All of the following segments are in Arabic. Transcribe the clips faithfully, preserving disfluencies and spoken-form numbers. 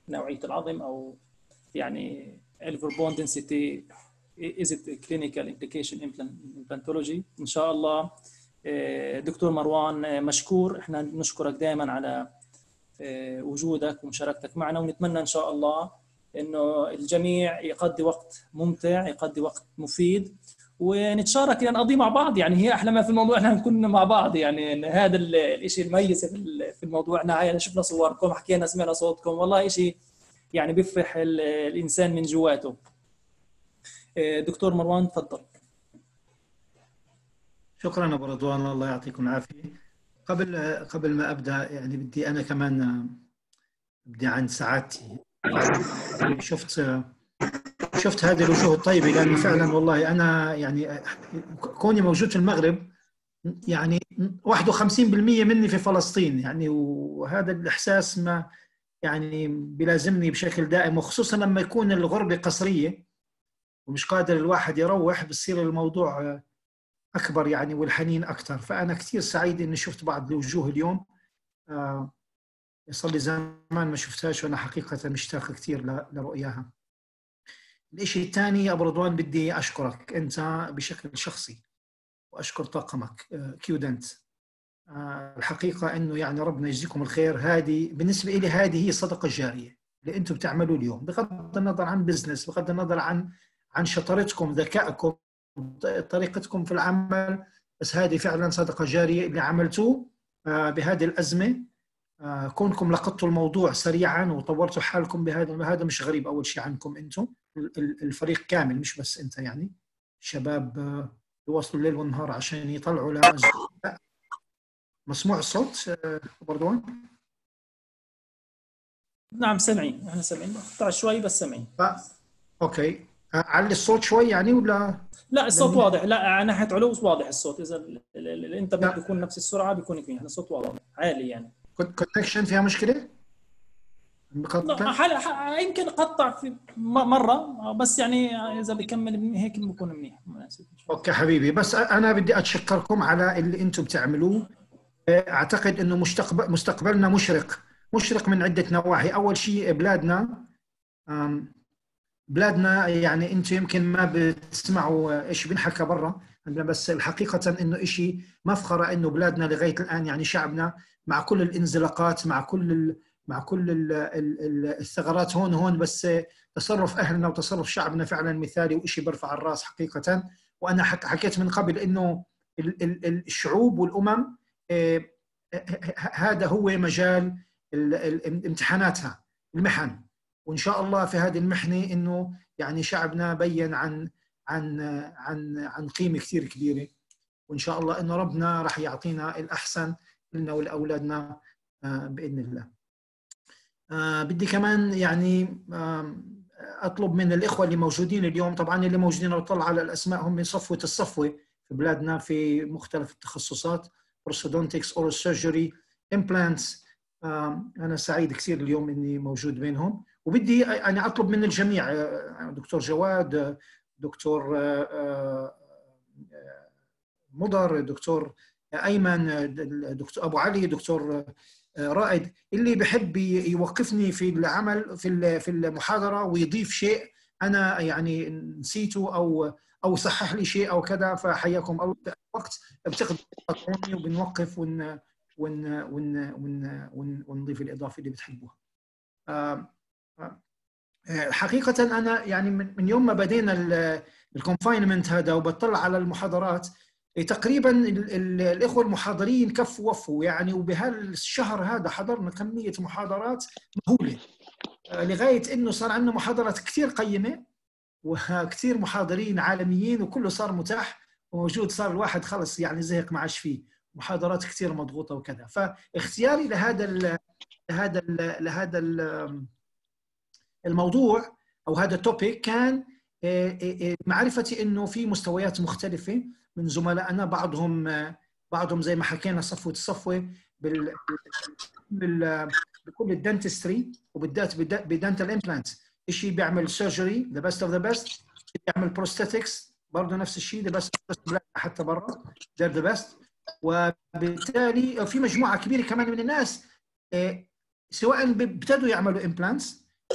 نوعيه العظم، او يعني الفيربون density is it clinical implication implantology. ان شاء الله دكتور مروان مشكور، احنا نشكرك دائما على وجودك ومشاركتك معنا، ونتمنى ان شاء الله انه الجميع يقضي وقت ممتع، يقضي وقت مفيد، ونتشارك يعني نقضي مع بعض. يعني هي احلى ما في الموضوع احنا نكون مع بعض، يعني هذا الشيء المميز في الموضوع. احنا شفنا صوركم، حكينا، سمعنا صوتكم، والله شيء يعني بيفرح الانسان من جواته. دكتور مروان تفضل. شكرا ابو رضوان، الله يعطيكم العافيه. قبل قبل ما ابدا يعني بدي انا كمان بدي عن سعادتي، شفت شفت هذه الوجوه الطيبه، لانه فعلا والله انا يعني كوني موجود في المغرب يعني واحد وخمسين بالمئة مني في فلسطين يعني، وهذا الاحساس ما يعني بيلازمني بشكل دائم، وخصوصا لما يكون الغربه قصريه ومش قادر الواحد يروح، بصير الموضوع اكبر يعني والحنين اكثر. فانا كثير سعيد اني شفت بعض الوجوه اليوم، آه صار لي زمان ما شفتهاش، وانا حقيقه مشتاق كثير لرؤياها. الشيء الثاني ابو رضوان، بدي اشكرك انت بشكل شخصي، واشكر طاقمك كيودنت. آه الحقيقه انه يعني ربنا يجزيكم الخير. هذه بالنسبه لي هذه هي صدقه جاريه اللي انتم بتعملوه اليوم، بغض النظر عن بزنس، بغض النظر عن عن شطارتكم، ذكائكم، طريقتكم في العمل، بس هذه فعلا صدقه جاريه اللي عملتوه آه بهذه الازمه. آه كونكم لقطتوا الموضوع سريعا وطورتوا حالكم بهذا، هذا مش غريب اول شيء عنكم انتم، الفريق كامل مش بس انت، يعني شباب آه يواصلوا الليل والنهار عشان يطلعوا ل. مسموع الصوت آه رضوان؟ نعم سامعين، احنا سامعين، قطع شوي بس سامعين. آه. اوكي، علي الصوت شوي يعني ولا؟ لا الصوت واضح، لا ناحيه علو واضح الصوت، اذا الانترنت بيكون نفس السرعه بيكون كويس، احنا الصوت واضح عالي يعني. كونكشن فيها مشكله؟ لا يمكن قطع في مره بس، يعني اذا بيكمل هيك بيكون منيح مناسب. اوكي حبيبي، بس انا بدي اتشكركم على اللي انتم بتعملوه. اعتقد انه مستقبل مستقبلنا مشرق، مشرق من عده نواحي. اول شيء بلادنا بلادنا يعني انتم يمكن ما بتسمعوا ايش بنحكى برا، بس الحقيقه انه شيء مفخره انه بلادنا لغايه الان يعني شعبنا مع كل الانزلاقات، مع كل ال مع كل ال ال الثغرات هون هون، بس تصرف اهلنا وتصرف شعبنا فعلا مثالي وشيء برفع الراس حقيقه. وانا حكيت من قبل انه الشعوب والامم هذا هو مجال امتحاناتها، المحن، وان شاء الله في هذه المحنه انه يعني شعبنا بين عن عن عن عن قيمه كثير كبيره، وان شاء الله انه ربنا راح يعطينا الاحسن لنا ولاولادنا باذن الله. بدي كمان يعني اطلب من الاخوه اللي موجودين اليوم، طبعا اللي موجودين لو طلع على الاسماء هم من صفوه الصفوه في بلادنا في مختلف التخصصات، orthodontics, oral surgery, implants. انا سعيد كثير اليوم اني موجود بينهم، وبدي يعني اطلب من الجميع، دكتور جواد، دكتور مضر، دكتور ايمن، دكتور ابو علي، دكتور رائد، اللي بحب يوقفني في العمل في في المحاضره ويضيف شيء انا يعني نسيته او او صحح لي شيء او كذا، فحياكم الله. وقت بتاخذوني وبنوقف ون ون ون ون ونضيف الاضافه اللي بتحبوها. حقيقه انا يعني من يوم ما بدينا الكونفاينمنت هذا وبطلع على المحاضرات، تقريبا الاخوه المحاضرين كفوا وفوا يعني، وبهالشهر هذا حضرنا كميه محاضرات مهوله، لغايه انه صار عندنا محاضرات كثير قيمه وكثير محاضرين عالميين وكله صار متاح وموجود، صار الواحد خلص يعني زهق ما عادش فيه محاضرات كثير مضغوطه وكذا. فاختياري لهذا ال لهذا ال لهذا ال الموضوع او هذا التوبيك كان معرفتي انه في مستويات مختلفه من زملائنا، بعضهم بعضهم زي ما حكينا صفوه الصفوه بال بكل الدنتستري، وبالذات بدنتال امبلانت، شيء بيعمل سيرجري ذا بيست اوف ذا بيست، بيعمل بروستاتكس برضه نفس الشيء ذا بيست حتى برا ذا ذا بيست. وبالتالي في مجموعه كبيره كمان من الناس سواء ابتدوا يعملوا امبلانتس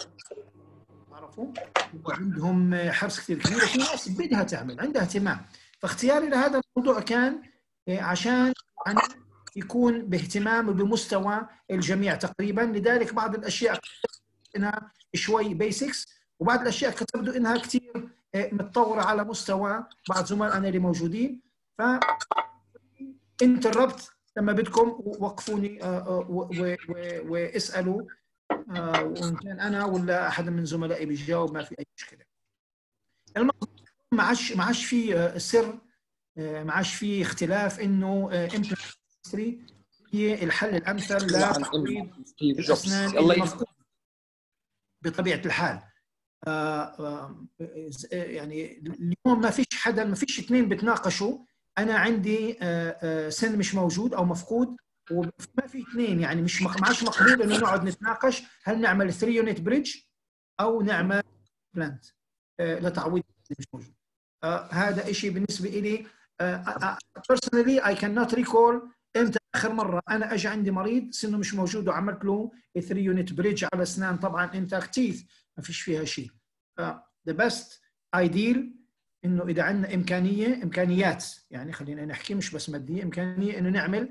وعندهم حرص كثير كبير، وفي ناس بدها تعمل عندها اهتمام. فاختياري لهذا الموضوع كان عشان يكون باهتمام وبمستوى الجميع تقريبا. لذلك بعض الاشياء انها شوي بيسكس، وبعض الاشياء كتبدو انها كثير متطوره على مستوى بعض زملائنا اللي موجودين. ف انت الربط لما بدكم وقفوني واسالوا، وان كان انا ولا احد من زملائي بيجاوب ما في اي مشكله. الموضوع ما عادش ما عادش في سر، ما عادش في اختلاف انه امبلانتري هي الحل الامثل لتعويض الاسنان المفقود بطبيعه الحال. يعني اليوم ما فيش حدا، ما فيش اثنين بتناقشوا انا عندي سن مش موجود او مفقود، وما في اثنين يعني مش ما عادش مقبول انه نقعد نتناقش هل نعمل ثري يونت بريدج او نعمل بلانت لتعويض مش موجود. آه هذا شيء بالنسبه لي personally I cannot recall امتى اخر مره انا اجى عندي مريض سنه مش موجود وعملت له ثري يونت بريدج على اسنان طبعا انتاكت تيث ما فيش فيها شيء. آه the best ideal انه اذا عندنا امكانيه امكانيات يعني خلينا نحكي مش بس ماديه، امكانيه انه نعمل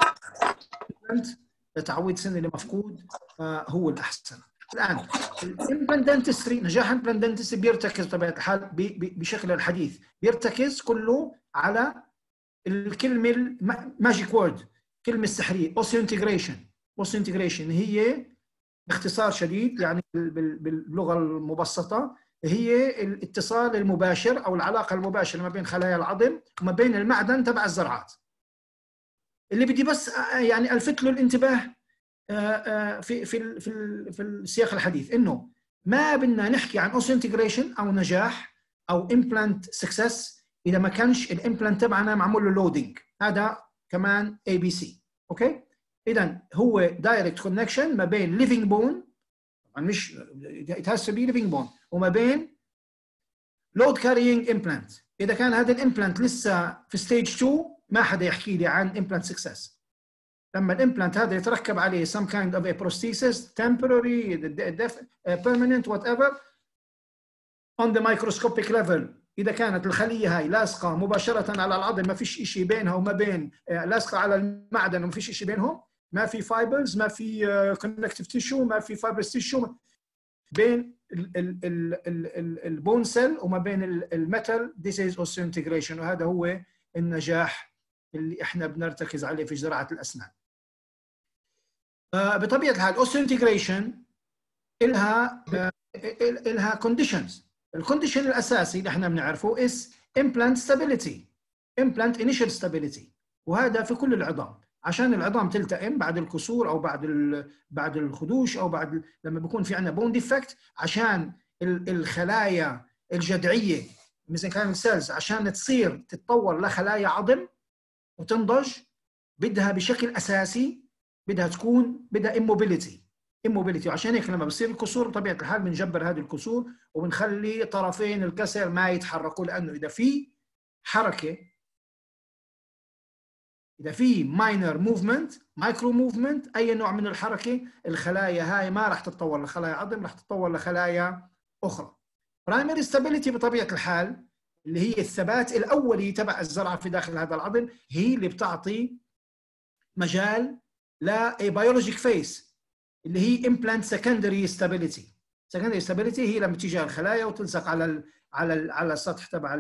لتعويض سن اللي مفقود آه هو الاحسن. الان الامبلانت دنتستري، نجاح الامبلانت دنتستري بيرتكز بطبيعه الحال بشكل الحديث بيرتكز كله على الكلمه الماجيك وورد، كلمه سحريه اوسيو انتجريشن. اوسيو انتجريشن هي باختصار شديد يعني باللغه المبسطه هي الاتصال المباشر او العلاقه المباشره ما بين خلايا العظم وما بين المعدن تبع الزرعات. اللي بدي بس يعني الفت له الانتباه في في في في السياق الحديث انه ما بدنا نحكي عن اوسيو انتجريشن او نجاح او امبلانت سكسس اذا ما كانش الامبلانت تبعنا معمول له لودنج. هذا كمان اي بي سي. اوكي، اذا هو دايركت كونكشن ما بين ليفينج بون، طبعا مش ات هاز تو بي ليفينج بون، وما بين لود كارينج امبلانت. اذا كان هذا الامبلانت لسه في ستيج تو ما حدا يحكي لي عن امبلانت سكسس. لما الامبلانت هذا يتركب عليه some kind of a prosthesis temporary permanent whatever on the microscopic level، اذا كانت الخليه هاي لاصقه مباشره على العظم ما فيش شيء بينها وما بين لاصقه على المعدن وما فيش شيء بينهم، ما في فايبرز، ما في كونكتيف تيشو، ما في فايبرز تيشو بين البون سيل وما بين الميتال. this is osseointegration، وهذا هو النجاح اللي احنا بنرتكز عليه في زراعه الاسنان. بطبيعه الحال اوسيوانتجريشن لها لها كونديشنز. الكونديشن الاساسي اللي احنا بنعرفه is implant stability implant initial stability، وهذا في كل العظام عشان العظام تلتئم بعد الكسور او بعد بعد الخدوش او بعد لما بيكون في عندنا بون ديفكت، عشان الخلايا الجذعيه ميزنكايمال سيلز عشان تصير تتطور لخلايا عظم وتنضج بدها بشكل اساسي بدها تكون بدها immobility immobility وعشان هيك لما بصير الكسور بطبيعه الحال بنجبر هذه الكسور وبنخلي طرفين الكسر ما يتحركوا، لانه اذا في حركه اذا في ماينر موفمنت مايكرو موفمنت اي نوع من الحركه الخلايا هاي ما راح تتطور لخلايا عظم، راح تتطور لخلايا اخرى. برايمري ستابيليتي بطبيعه الحال اللي هي الثبات الاولي تبع الزرعه في داخل هذا العظم هي اللي بتعطي مجال لبيولوجيك فيس اللي هي implant secondary stability. secondary stability هي لما تيجي الخلايا وتلصق على ال على ال على السطح تبع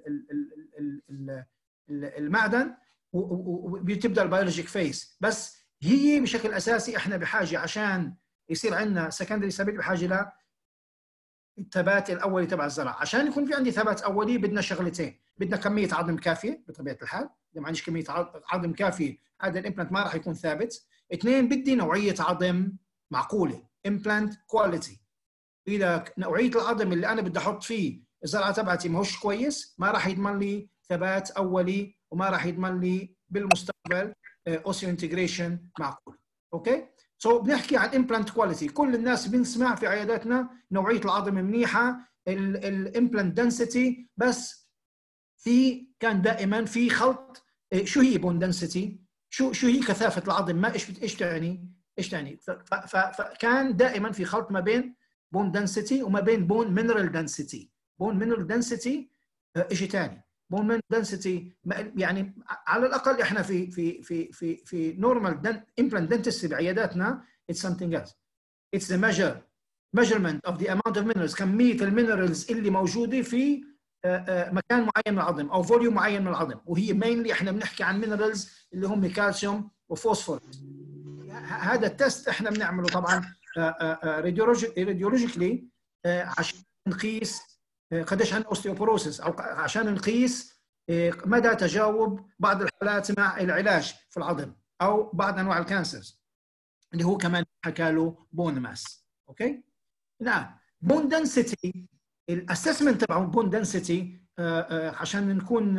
المعدن وبتبدا البيولوجيك فيس. بس هي بشكل اساسي احنا بحاجه عشان يصير عندنا secondary stability بحاجه ل الثبات الاولي تبع الزرع. عشان يكون في عندي ثبات اولي بدنا شغلتين، بدنا كميه عظم كافيه بطبيعه الحال، اذا ما عنديش كميه عظم كافيه هذا الامبلانت ما راح يكون ثابت. اثنين بدي نوعيه عظم معقوله implant quality. اذا نوعيه العظم اللي انا بدي احط فيه الزرعه تبعتي ما هوش كويس ما راح يضمن لي ثبات اولي وما راح يضمن لي بالمستقبل اوسيو انتجريشن معقول. اوكي سو so, بنحكي عن امبلانت كواليتي. كل الناس بنسمع في عياداتنا نوعيه العظم منيحه الامبلانت دنسيتي، بس في كان دائما في خلط. شو هي بون دنسيتي؟ شو شو هي كثافه العظم؟ ما ايش ايش تعني؟ ايش تعني؟ فكان دائما في خلط ما بين بون دنسيتي وما بين بون مينرال دنسيتي. بون مينرال دنسيتي شيء ثاني. بون مينرال دنسيتي يعني على الاقل احنا في في في في في نورمال امبلانت دنتستري بعياداتنا اتس سمثينج ايلس. اتس ذا ميجر measurement of the amount of minerals، كميه المينرالز اللي موجوده في مكان معين من العظم او فوليوم معين من العظم، وهي مينلي احنا بنحكي عن مينرالز اللي هم كالسيوم وفوسفورس. هذا التست احنا بنعمله طبعا راديولوجيكلي عشان نقيس قديش عندنا اوستيوبوروسيس، او عشان نقيس مدى تجاوب بعض الحالات مع العلاج في العظم او بعض انواع الكانسرز اللي هو كمان حكى له بون ماس. اوكي. نعم. بون دنسيتي، الاسسمنت تبع بون دنسيتي عشان نكون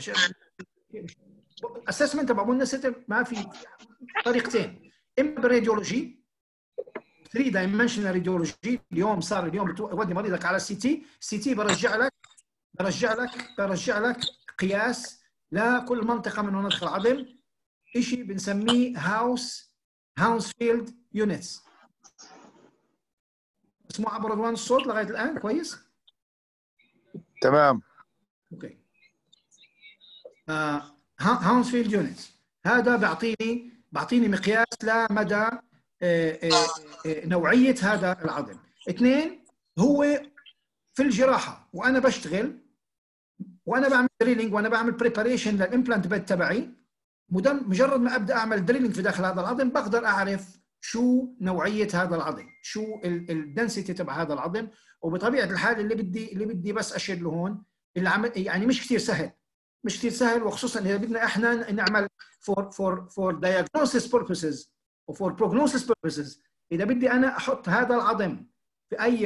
اسسمنت تبع بون دنسيتي ما في طريقتين، اما بالراديولوجي ثري دايمنشنال راديولوجي. اليوم صار اليوم تودي مريضك على السي تي، السي تي برجع لك برجع لك برجع لك قياس لكل منطقه من مناطق العظم، شيء بنسميه هاوس هاونسفيلد يونتس. اسمه عبر رضوان الصوت لغايه الان كويس؟ تمام. اوكي. آه هاونسفيلد يونتس هذا بيعطيني بيعطيني مقياس لمدى آه آه آه نوعيه هذا العظم. اثنين، هو في الجراحه وانا بشتغل وانا بعمل دريلينج وانا بعمل بريباريشن للامبلانت بيد تبعي، مجرد ما ابدا اعمل دريلينج في داخل هذا العظم بقدر اعرف شو نوعيه هذا العظم، شو الدنسيتي تبع هذا العظم. وبطبيعه الحال اللي بدي اللي بدي بس اشير له هون اللي عمل يعني مش كثير سهل، مش كثير سهل، وخصوصا اذا بدنا احنا نعمل فور فور فور diagnosis purposes وفور prognosis purposes. اذا بدي انا احط هذا العظم في اي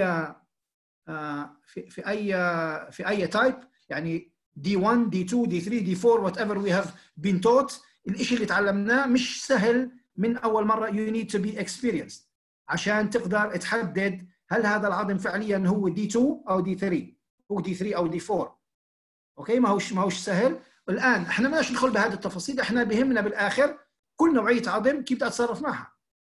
في في اي في اي تايب، يعني دي واحد دي اثنين دي ثلاثة دي أربعة whatever we have been taught، الشيء اللي تعلمناه مش سهل من اول مره. you need to be experienced عشان تقدر تحدد هل هذا العظم فعليا هو دي اثنين او دي ثلاثة، هو دي ثلاثة او دي أربعة. اوكي. ما هوش ما هوش سهل. الان احنا ما بدناش ندخل بهذه التفاصيل، احنا بهمنا بالاخر كل نوعيه عظم كيف بدي اتصرف معها.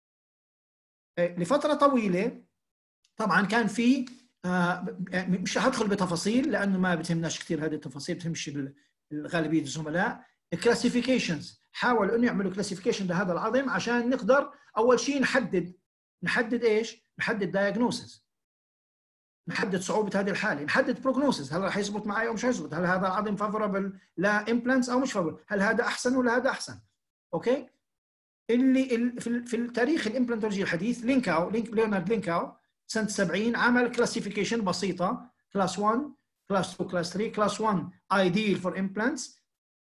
لفتره طويله طبعا كان في آه مش هدخل بتفاصيل لانه ما بتهمناش كثير هذه التفاصيل، بتهمش غالبيه الزملاء. كلاسيفيكيشنز، حاولوا انه يعملوا كلاسيفيكيشن لهذا العظم عشان نقدر اول شيء نحدد نحدد ايش؟ نحدد دايجنوسيس، نحدد صعوبه هذه الحاله، نحدد بروجنوسيس، هل راح يزبط معي او مش هيزبط، هل هذا العظم فافوربل لامبلانتس او مش فافوربل، هل هذا احسن ولا هذا احسن. اوكي. اللي في التاريخ الامبلانتولوجي الحديث لينكاو لينك ليونارد لينكاو سنه سبعين عمل كلاسيفيكيشن بسيطه، كلاس واحد كلاس اثنين كلاس ثلاثة. كلاس واحد ideal for implants،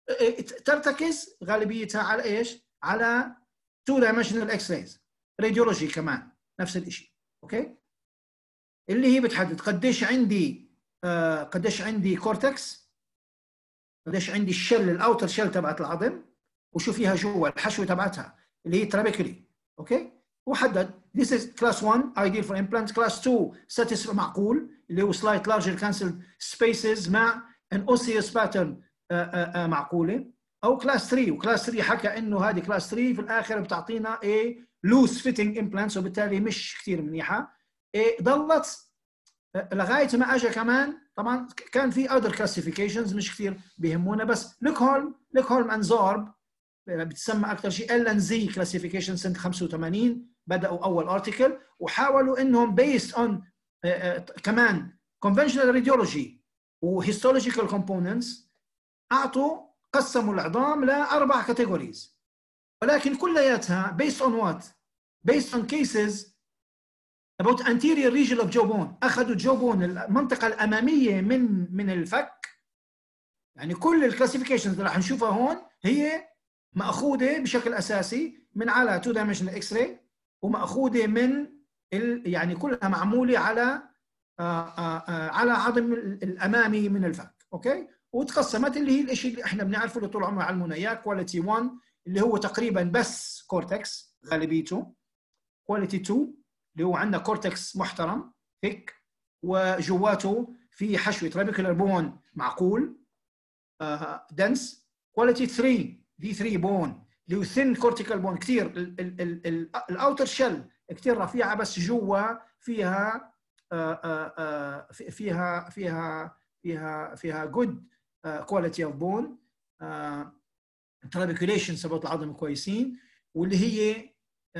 ترتكز غالبيتها على ايش؟ على تو dimensional اكس-رايز. راديولوجي كمان نفس الشيء. اوكي. اللي هي بتحدد قديش عندي آه قديش عندي كورتكس، قديش عندي الشل الاوتر شل تبعت العظم، وشو فيها جوا الحشوه تبعتها اللي هي ترابيكولي. اوكي. وحدد this is class one ideal for implants. class two satisfy معقول اللي هو slight larger cancelled spaces مع an osseous pattern آآ آآ معقوله، او كلاس ثلاثة. وكلاس ثلاثة حكى انه هذه كلاس ثلاثة في الاخر بتعطينا ايه لوس فيتنج امبلانتس، وبالتالي مش كثير منيحه. إيه ضلت لغايه ما اجى كمان طبعا كان في اذر كلاسيفيكيشنز مش كثير بيهمونا، بس لوكهولم لوكهولم اند زارب بتسمى اكثر شيء ال ان زي كلاسيفيكيشن سنه خمسة وثمانين بداوا اول ارتكل، وحاولوا انهم بيست اون كمان conventional radiology وهيستولوجيكال كومبوننتس اعطوا قسموا العظام لاربع كاتيجوريز، ولكن كلياتها based on what؟ based on cases about anterior region of jawbone. اخذوا jawbone المنطقه الاماميه من من الفك. يعني كل الكلاسيفيكيشنز اللي راح نشوفها هون هي ماخوذه بشكل اساسي من على تو دايمنشنال اكس راي، وماخوذه من ال يعني كلها معموله على آآ آآ على عظم الامامي من الفك. اوكي. وتقسمت اللي هي الشيء اللي احنا بنعرفه اللي طول عمرنا علمونا اياه، كواليتي واحد اللي هو تقريبا بس كورتكس غالبيته، كواليتي اثنين اللي هو عندنا كورتكس محترم هيك وجواته في حشوه رابيكولار بون معقول آه دنس، كواليتي ثلاثة دي ثلاثة بون اللي هو ثين كورتيكال بون كثير الاوتر شيل كثير رفيعه بس جوا فيها فيها فيها فيها فيها جود كواليتي اوف بون، ترابيكوليشن تبعت العظم كويسين، واللي هي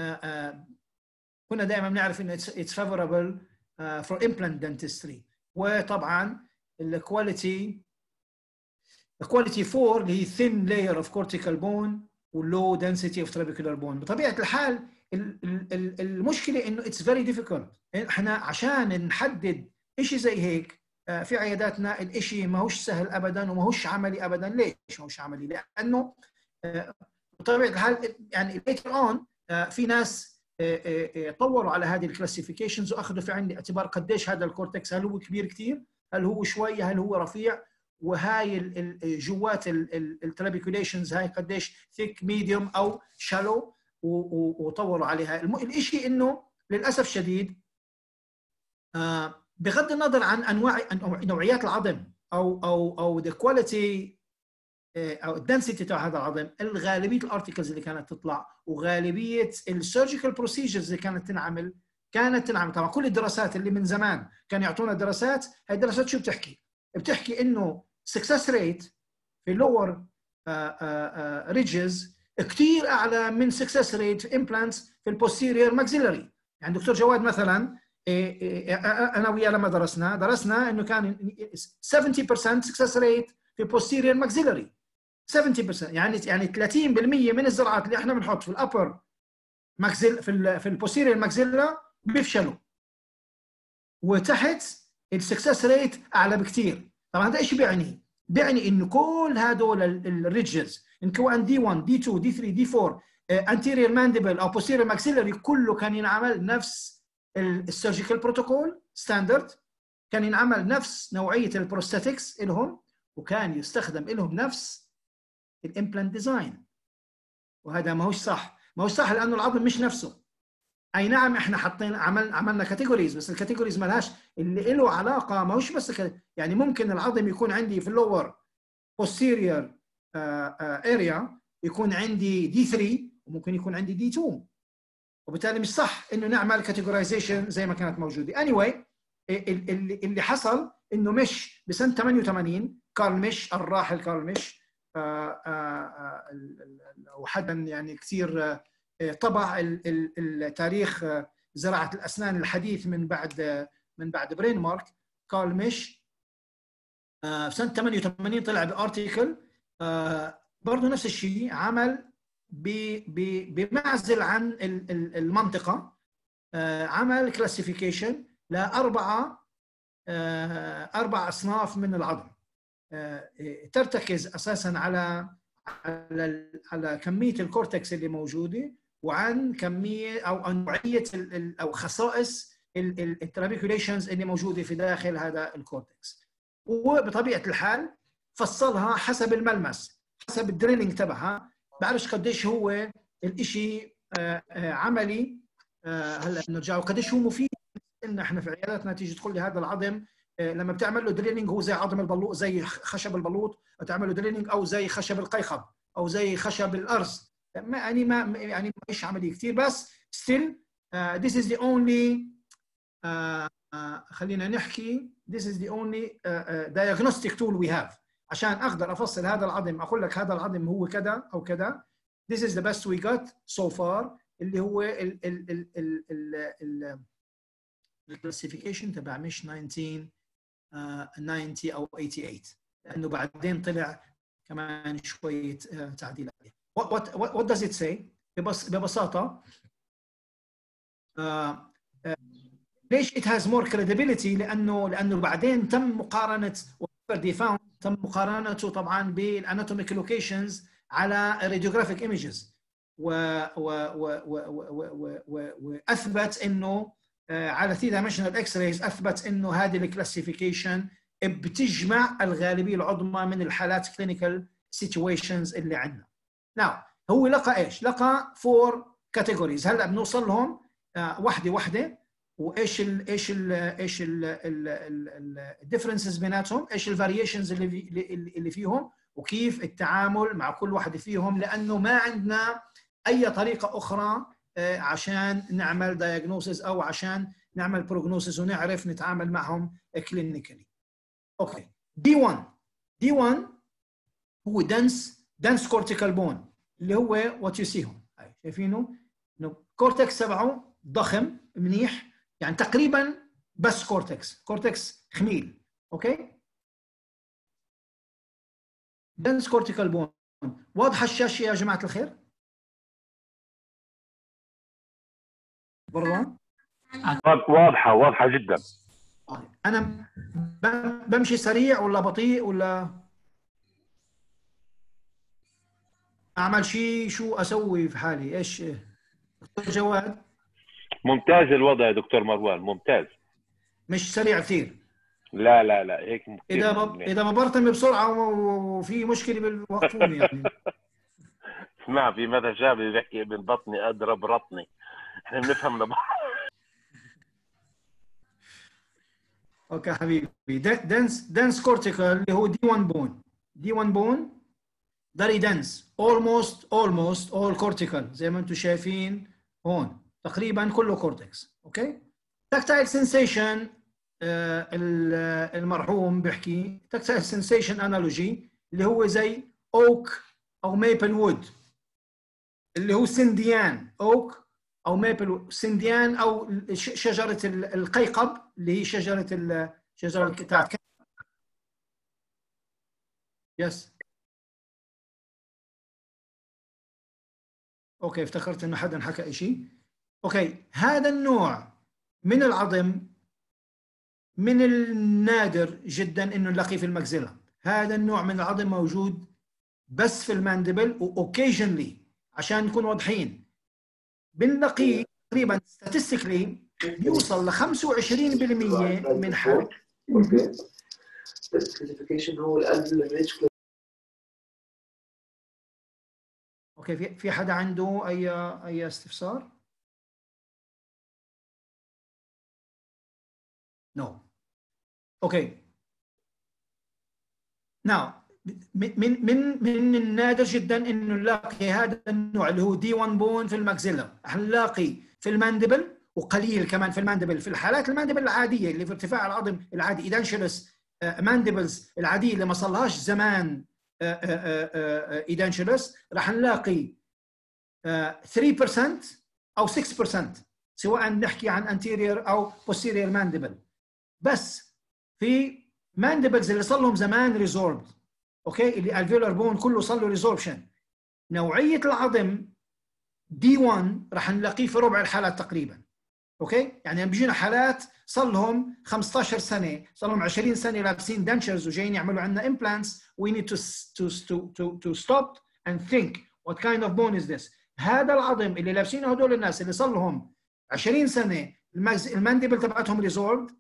كنا دائما بنعرف انه اتس فيفوربل فور امبلانت دنتستري. وطبعا الكواليتي الكواليتي أربعة اللي هي thin layer of cortical bone و low density of trabecular bone. بطبيعه الحال المشكله انه اتس فيري ديفيكولت. احنا عشان نحدد شيء زي هيك في عياداتنا الشيء ما هوش سهل ابدا وما هوش عملي ابدا. ليش ما هوش عملي؟ لانه بطبيعه الحال يعني later on في ناس طوروا على هذه الكلاسيفيكيشنز واخذوا في عين الاعتبار قديش هذا الكورتكس، هل هو كبير كثير، هل هو شويه، هل هو رفيع، وهاي جوات الترابيكوليشنز هاي قديش ثيك ميديوم او شالو، وطوروا عليها. الشيء انه للاسف شديد بغض النظر عن انواع نوعيات العظم او او او ذا كواليتي او الدنسيتي تاع هذا العظم، الغالبيه الارتكلز اللي كانت تطلع وغالبيه السيرجيكال بروسيجرز اللي كانت تنعمل كانت تنعمل طبعا كل الدراسات اللي من زمان كانوا يعطونا دراسات. هاي الدراسات شو بتحكي؟ بتحكي انه سكسس ريت في اللور ريدجز كثير اعلى من سكسس ريت في امبلانتس في البوستيريور ماكسيلري. يعني دكتور جواد مثلا انا وياه لما درسنا درسنا انه كان سبعين بالمئة سكسس ريت في posterior maxillary. سبعين بالمئة يعني يعني ثلاثين بالمئة من الزراعات اللي احنا بنحط في الابر ماكسيل في ال في البوستيريور ماكسيلا بيفشلوا، وتحت السكسس ريت اعلى بكثير. طبعا هذا ايش بيعني؟ بيعني انه كل هذول الريدجز ان كان دي واحد دي اثنين دي ثلاثة دي أربعة anterior mandible او posterior maxillary كله كان ينعمل نفس السيرجيكال بروتوكول ستاندرد، كان ينعمل نفس نوعيه البروستاتكس لهم، وكان يستخدم لهم نفس الامبلانت ديزاين. وهذا ما هوش صح، ما هوش صح لانه العظم مش نفسه. اي نعم احنا حطينا عمل عملنا كاتيجوريز، بس الكاتيجوريز ما لهاش اللي له علاقه، ما هوش بس يعني ممكن العظم يكون عندي في اللور posterior اريا يكون عندي دي ثلاثة وممكن يكون عندي دي اثنين، وبالتالي مش صح انه نعمل كاتيجورايزيشن زي ما كانت موجوده. anyway اللي اللي حصل انه مش بسنه ثمانية وثمانين كارل ميش الراحل كارل ميش وحدا يعني كثير طبع التاريخ زراعه الاسنان الحديث من بعد من بعد برين مارك. كارل ميش في سنه ثمانية وثمانين طلع بارتيكل برضه نفس الشيء، عمل بمعزل عن المنطقه، عمل كلاسيفيكيشن لاربعه اربع اصناف من العظم ترتكز اساسا على على على كميه الكورتكس اللي موجوده وعن كميه او نوعيه او خصائص الترابيكوليشنز اللي موجوده في داخل هذا الكورتكس. وبطبيعه الحال فصلها حسب الملمس، حسب الدريلينج تبعها. بعرفش قديش هو الشيء عملي. هلا نرجع وقديش هو مفيد ان احنا في عياداتنا تيجي تقول لي هذا العظم لما بتعمل له دريلينج هو زي عظم البلوط، زي خشب البلوط، تعمل له دريلينج او زي خشب القيخب او زي خشب الارز. ما يعني ما يعني مش عمليه كثير، بس still uh, this is the only uh, uh, خلينا نحكي this is the only uh, uh, diagnostic tool we have عشان اقدر افصل هذا العظم، اقول لك هذا العظم هو كذا او كذا. this is the best we got so far اللي هو ال ال ال ال ال الكلاسيفيكيشن تبع مش ألف وتسعمئة وتسعين او ثمانية وثمانين، لانه بعدين طلع كمان شويه تعديلات. what what what does it say؟ ببساطه uh, uh, ليش it has more credibility؟ لانه لانه بعدين تم مقارنه تم مقارنته طبعا بالاناتوميك لوكيشنز على راديوجرافيك ايمجز، واثبت انه على ثري دايمنشنال اكس رايز اثبت انه هذه الكلاسيفيكيشن بتجمع الغالبيه العظمى من الحالات كلينيكال سيتويشنز اللي عندنا. ناو هو لقى ايش؟ لقى فور كاتيجوريز. هلا بنوصل لهم وحده وحده، وايش ال ايش ال ايش الديفرنسز بيناتهم، ايش الفاريشنز اللي اللي فيهم، وكيف التعامل مع كل واحده فيهم، لانه ما عندنا اي طريقه اخرى عشان نعمل دايجنوسيس او عشان نعمل بروجنوسيس ونعرف نتعامل معهم كلينيكالي. اوكي دي واحد دي واحد هو دنس دنس كورتيكال بون اللي هو وات يو سي هون، شايفينه انه كورتكس تبعه ضخم منيح، يعني تقريبا بس كورتكس كورتكس خميل. اوكي دنس كورتيكال بون. واضحه الشاشه يا جماعه الخير؟ برضه واضحه واضحه جدا. انا بمشي سريع ولا بطيء ولا اعمل شيء؟ شو اسوي في حالي؟ ايش دكتور جواد؟ ممتاز الوضع يا دكتور مروان، ممتاز. مش سريع كثير؟ لا لا لا هيك اذا ب... اذا ما برتم بسرعه وفي مشكله بالوقفوني يعني. اسمع في مثل شعبي بيحكي ابن بطني اضرب رطني، احنا بنفهم لبعض. اوكي حبيبي. دنس دنس كورتيكال اللي هو دي واحد بون. دي واحد بون فيري دنس almost almost all cortical زي ما انتم شايفين هون، تقريبا كله كورتكس. اوكي تاكتايل سنسيشن المرحوم بيحكي تاكتايل سنسيشن انالوجي اللي هو زي اوك او ميبل وود، اللي هو سنديان اوك او ميبل سنديان او شجره القيقب اللي هي شجره الشجره بتاعت يس. اوكي افتكرت انه حدا حكى شيء. اوكي هذا النوع من العظم من النادر جدا انه نلاقيه في الماكسيلا. هذا النوع من العظم موجود بس في الماندبل واوكيجنلي، عشان نكون واضحين بنلاقيه تقريبا ستاتستيكلي بيوصل ل خمسة وعشرين بالمئة من حالات. اوكي الكلاسيفيكيشن هو الريتش. اوكي في في حدا عنده اي اي استفسار؟ نو no. اوكي ناو من من من النادر جدا انه نلاقي هذا النوع اللي هو دي واحد بون في الماكسيلا، حنلاقي في الماندبل وقليل كمان في الماندبل. في الحالات الماندبل العاديه اللي في ارتفاع العظم العادي ايدانشلس ماندبلز العاديه اللي ما صلهاش زمان ايدانشلس راح نلاقي ثلاثة بالمئة او ستة بالمئة سواء نحكي عن anterior او posterior mandible. بس في ماندبلز اللي صار لهم زمان ريزوربد، اوكي اللي الفيولار بون كله صار له ريزوربشن، نوعيه العظم دي واحد راح نلاقيه في ربع الحالات تقريبا. اوكي يعني بيجينا حالات صار لهم خمسة عشر سنه، صار لهم عشرين سنه لابسين دنشرز وجايين يعملوا عندنا امبلانتس. we need to to to to stop and think what kind of bone is this. هذا العظم اللي لابسينه هدول الناس اللي صار لهم عشرين سنه الماندبل تبعتهم ريزوربد،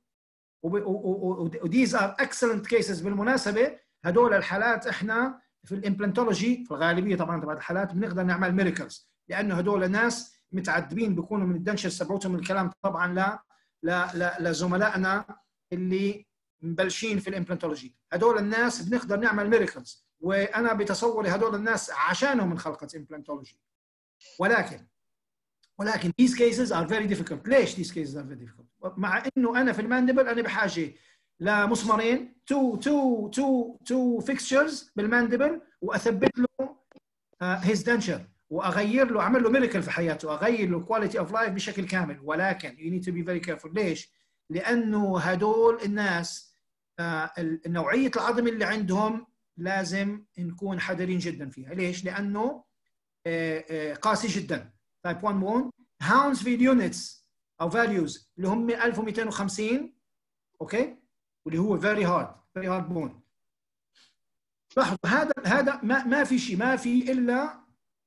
وديز ار اكسلنت كيسز بالمناسبه. هدول الحالات احنا في الامبلانتولوجي في الغالبيه طبعا تبع الحالات بنقدر نعمل ميركلز، لانه هدول ناس متعذبين بيكونوا من الدنشر تبعتهم. الكلام طبعا لا لا لزملائنا اللي مبلشين في الامبلانتولوجي، هدول الناس بنقدر نعمل ميركلز، وانا بتصوري هدول الناس عشانهم انخلقت امبلانتولوجي. ولكن ولكن these cases are very difficult. ليش these cases are very difficult؟ مع انه انا في الماندبل انا بحاجه لمسمارين تو تو تو تو فيكستشرز بالماندبل واثبت له هيز دنشر واغير له، اعمل له ميركل في حياته، اغير له كواليتي اوف لايف بشكل كامل. ولكن you need to be very careful. ليش؟ لانه هدول الناس نوعيه العظم اللي عندهم لازم نكون حذرين جدا فيها. ليش؟ لانه قاسي جدا. تايب واحد بون هاونسفيلد يونتس او فاليوز اللي هم ألف ومئتين وخمسين، اوكي، واللي هو فيري هارد فيري هارد بون. لاحظوا هذا هذا ما ما في شيء، ما في الا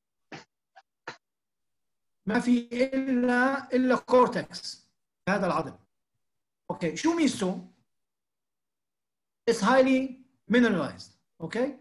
ما في الا الا كورتكس هذا العظم. اوكي شو ميزته؟ It's highly mineralized. اوكي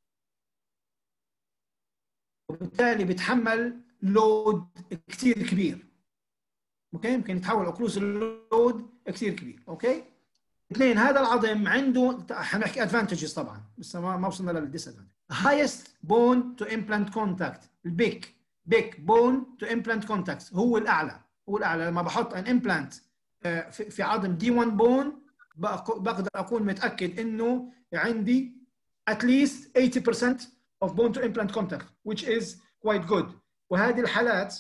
وبالتالي بيتحمل لود كثير كبير. اوكي يمكن يتحول اوكلوز لود كثير كبير. اوكي اثنين هذا العظم عنده حنحكي ادفانتجز طبعا بس ما ما وصلنا للديسادفانتج. هايست بون تو امبلانت كونتاكت، البيك بيك بون تو امبلانت كونتاكت هو الاعلى، هو الاعلى. لما بحط ان امبلانت في في عظم دي واحد بون بقدر اكون متاكد انه عندي at least eighty percent of bone to implant contact which is quite good. وهذه الحالات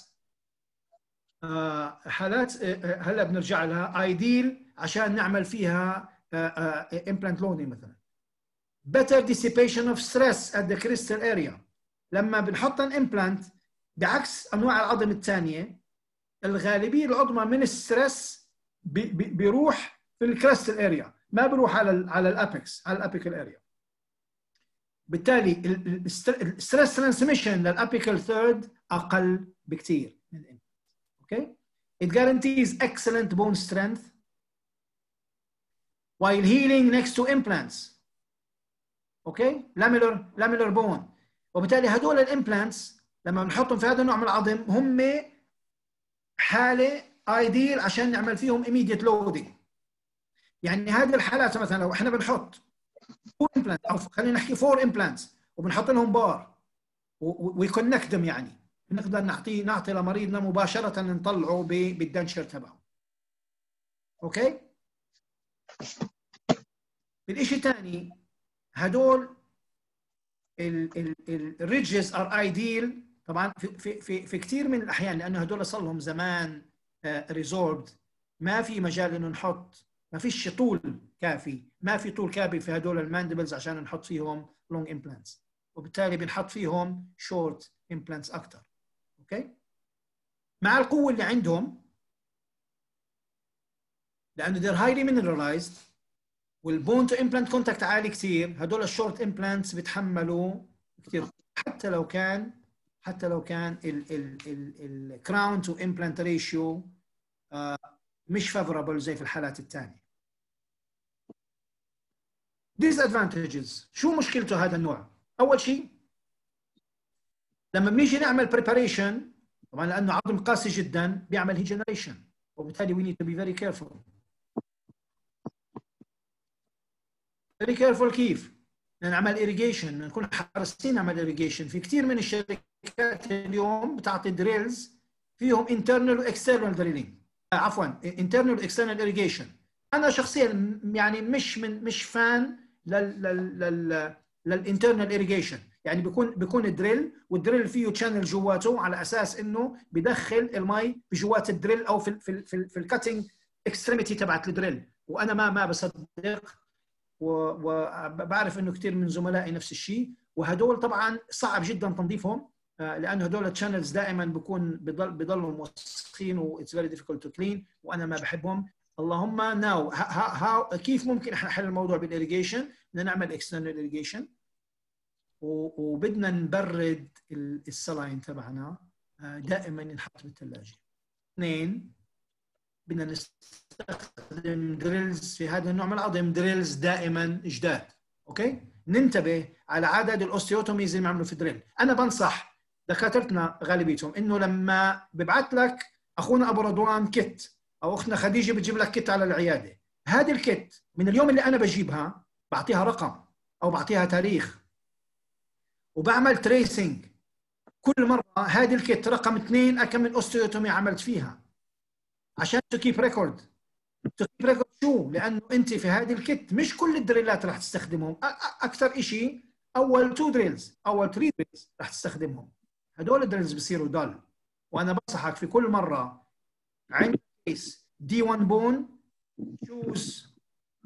حالات هلا بنرجع لها ايديل عشان نعمل فيها implant loading مثلا. better dissipation of stress at the crystal area. لما بنحط الامبلانت بعكس انواع العظم الثانيه الغالبيه العظمى من الستريس بي بي بيروح في الكريستال اريا، ما بيروح على ال على الابيكس على الابيكال اريا. بالتالي الستريس ترانسميشن للابيكال ثيرد اقل بكثير من الامبلانت. اوكي. It guarantees excellent bone strength while healing next to implants. اوكي. لاميلر لاميلر بون. وبالتالي هدول الامبلانتس لما بنحطهم في هذا النوع من العظم هم حاله ايديل عشان نعمل فيهم immediate loading. يعني هذه الحالات مثلا لو احنا بنحط فور امبلانت او خلينا نحكي فور امبلانتس وبنحط لهم بار ويكونكتهم، يعني بنقدر نعطيه نعطي لمريضنا مباشره نطلعه بالدنشر تبعه. اوكي. الشيء الثاني هدول الريدجز ار ايديل طبعا في في في, في كثير من الاحيان لانه هدول صار لهم زمان ريزوربد، ما في مجال انه نحط، ما فيش طول كافي، ما في طول كافي في هدول الماندبلز عشان نحط فيهم لونج امبلانتس، وبالتالي بنحط فيهم شورت امبلانتس اكثر. اوكي. مع القوه اللي عندهم لانه they're highly mineralized والبون تو امبلانت كونتاكت عالي كثير، هدول الشورت امبلانتس بيتحملوا كثير حتى لو كان حتى لو كان الكراون تو امبلانت ريشيو مش فافورابل زي في الحالات الثانيه. disadvantages. شو مشكلته هذا النوع؟ اول شيء لما بنيجي نعمل preparation طبعا لانه عظم قاسي جدا بيعمل هيجنريشن، وبالتالي we need to be very careful. very careful كيف؟ نعمل irrigation، نكون حريصين نعمل irrigation. في كثير من الشركات اليوم بتعطي دريلز فيهم internal و external drilling، آه عفوا internal و external irrigation. انا شخصيا يعني مش من مش فان لل لل لل للانترنال irrigation، يعني بيكون بيكون الدريل والدريل فيه تشانل جواته على اساس انه بدخل المي بجوات الدريل او في في في, في الكاتنج اكستريميتي تبعت الدريل، وانا ما ما بصدق وبعرف انه كثير من زملائي نفس الشيء، وهدول طبعا صعب جدا تنظيفهم لانه هدول التشانلز دائما بكون بضل بضلوا موسخين و اتس فيري ديفيكولت تو كلين وانا ما بحبهم. اللهم ناو هاو كيف ممكن احنا نحل الموضوع بالإيريجيشن؟ بدنا نعمل اكسترنال إيريجيشن وبدنا نبرد السلاين تبعنا دائما ينحط بالثلاجه. اثنين بدنا نستخدم دريلز في هذا النوع من العظم، دريلز دائما جداد. اوكي. ننتبه على عدد الاوستيوتوميز اللي بنعمله في دريل. انا بنصح دكاترتنا غالبيتهم انه لما ببعث لك اخونا ابو رضوان كيت او اختنا خديجه بتجيب لك كيت على العياده، هذه الكيت من اليوم اللي انا بجيبها بعطيها رقم او بعطيها تاريخ وبعمل تريسنج كل مره هذه الكيت رقم اثنين كم من اوستيوتومي عملت فيها عشان تكيب ريكورد. تكيب ريكورد شو؟ لانه انت في هذه الكيت مش كل الدريلات راح تستخدمهم، اكثر شيء اول تو دريلز اول ثري دريلز راح تستخدمهم. هدول الدريلز بصيروا ضل، وانا بنصحك في كل مره عند كيس دي واحد بون تشوز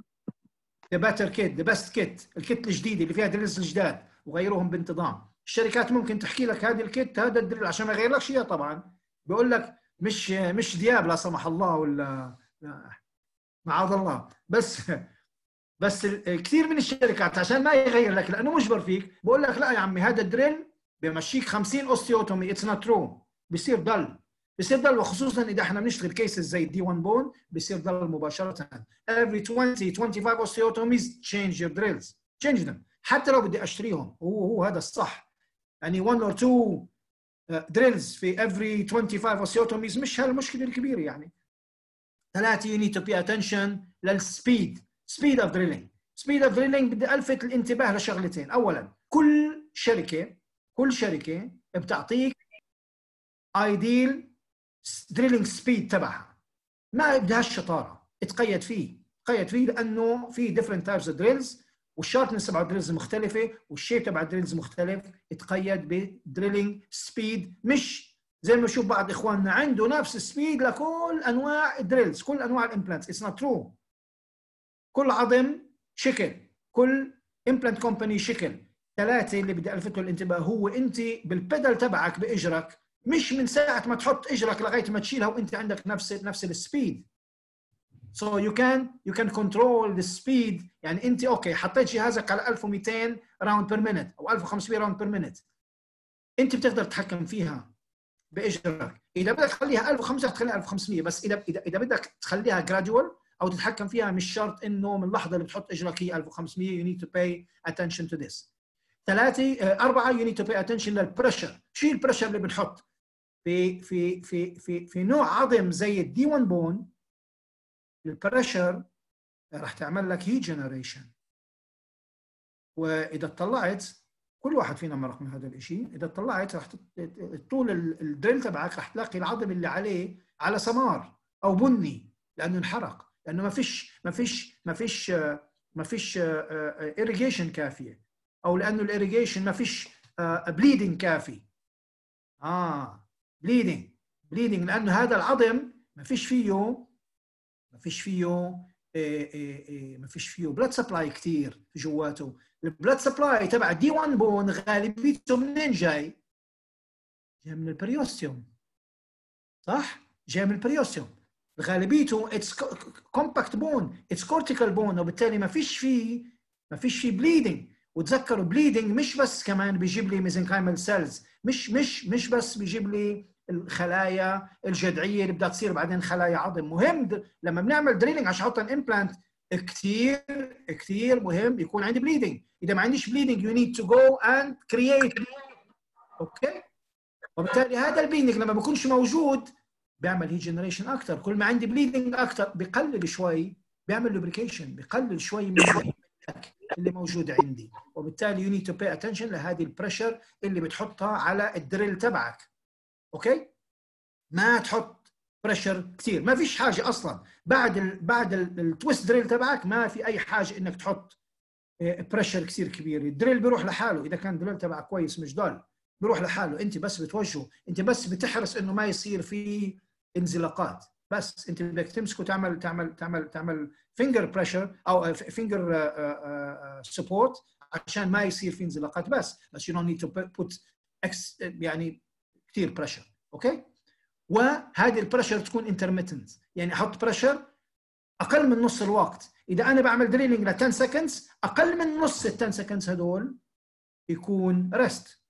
ذا بيتر كيت ذا بيست كيت، الكيت الجديده اللي فيها دريلز الجداد وغيروهم بانتظام. الشركات ممكن تحكي لك هذه الكيت هذا الدريل عشان ما يغيرلكش اياه، طبعا بيقول لك مش مش دياب لا سمح الله ولا معاذ الله، بس بس كثير من الشركات عشان ما يغير لك لانه مجبر فيك بقول لك لا يا عمي هذا الدريل بمشيك خمسين اوستيوتومي اتس نوت ترو، بصير ضل بصير ضل وخصوصا اذا احنا بنشتغل كيسز زي الدي واحد بون بصير ضل مباشره. every twenty twenty-five osteotomies change your drills change them حتى لو بدي اشتريهم. هو هو هذا الصح، يعني one or two دريلز في every twenty-five osteotomies مش هالمشكله الكبيره. يعني ثلاثه you need to pay attention للسبيد speed of drilling. speed of drilling بدي الفت الانتباه لشغلتين. اولا كل شركه كل شركه بتعطيك ideal drilling speed تبعها. ما بدهاش شطاره، اتقيد فيه، تقيد فيه لانه في different types of drills والشارتنس تبع الدريلز مختلفه والشيب تبع الدريلز مختلف، اتقيد بدريلينج سبيد، مش زي ما بشوف بعض اخواننا عنده نفس السبيد لكل انواع الدريلز، كل انواع الامبلانتس. اتس نوت ترو. كل عظم شكل، كل امبلانت كومباني شكل. ثلاثه اللي بدي الفت له الانتباه، هو انت بالبدل تبعك باجرك مش من ساعه ما تحط اجرك لغايه ما تشيلها وانت عندك نفس نفس السبيد. So you can you can control the speed. يعني انت اوكي حطيت جهازك على ألف ومئتين راوند بير مينت او ألف وخمسمئة راوند بير مينت، انت بتقدر تتحكم فيها باجرك. اذا بدك تخليها ألف وخمسمئة تخليها ألف وخمسمئة، بس اذا اذا اذا بدك تخليها جرادوال او تتحكم فيها مش شرط انه من اللحظه اللي بتحط اجرك هي ألف وخمسمئة. you need to pay attention to this. ثلاثه اربعه you need to pay attention للبريشر. شو البريشر اللي بنحط في في في في في نوع عظم زي الدي واحد بون؟ البريشر راح تعمل لك هيت جنريشن، واذا اطلعت كل واحد فينا مرق من هذا الشيء، اذا اطلعت راح طول الدريل تبعك راح تلاقي العظم اللي عليه على سمار او بني لانه انحرق، لانه ما فيش ما فيش ما فيش ما فيش irrigation كافيه، او لانه الirrigation ما فيش بليدنج كافي. اه بليدنج بليدنج لانه هذا العظم ما فيش فيه ما فيش فيه إيه إيه إيه ما فيش فيه بلاد سبلاي كثير في جواته. البلاد سبلاي تبع دي واحد بون غالبيته منين جاي؟ جاي من البريوستيوم، صح؟ جاي من البريوستيوم. غالبيته اتس كومباكت بون، اتس كورتيكال بون، وبالتالي ما فيش فيه ما فيش فيه بليدنج. وتذكروا بليدنج مش بس كمان بيجيب لي ميزنكايمال سيلز، مش مش مش بس بيجيب لي الخلايا الجذعيه اللي بدها تصير بعدين خلايا عظم. مهم لما بنعمل دريلينج عشان احط الامبلانت كثير كثير مهم يكون عندي بليدنج. اذا ما عنديش بليدنج يو نيد تو جو اند كرييت. اوكي، وبالتالي هذا البليدنج لما بيكونش موجود بيعمل هيت جنريشن اكثر. كل ما عندي بليدنج اكثر بقلل شوي، بيعمل لوبريكيشن، بقلل شوي من اللي موجود عندي. وبالتالي يو نيد تو باي اتنشن لهذه البريشر اللي بتحطها على الدريل تبعك. اوكي، ما تحط بريشر كثير، ما فيش حاجه اصلا بعد ال بعد التويست دريل تبعك ما في اي حاجه انك تحط بريشر كثير كبير. الدريل بيروح لحاله اذا كان الدريل تبعك كويس مش ضل، بيروح لحاله. انت بس بتوجهه، انت بس بتحرص انه ما يصير في انزلاقات. بس انت بدك تمسكه تعمل تعمل تعمل تعمل فينجر بريشر او فينجر سبورت عشان ما يصير في انزلاقات. بس بس you don't need to put يعني كثير بريشر. اوكي، وهذه البريشر تكون انترميتنت، يعني احط بريشر اقل من نص الوقت. اذا انا بعمل دريلينج ل عشرة سكندز، اقل من نص ال عشرة سكندز هدول يكون ريست.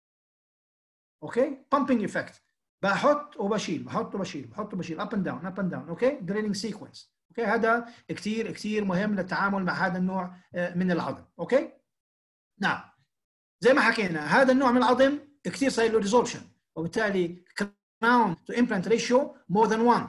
اوكي، بامبينج افكت، بحط وبشيل بحط وبشيل بحط وبشيل اب اند داون اب اند داون. اوكي، دريلينج سيكونس. اوكي، هذا كثير كثير مهم للتعامل مع هذا النوع من العظم. اوكي، نعم زي ما حكينا هذا النوع من العظم كثير صاير له ريزوربشن، وبالتالي crown to implant ratio more than one.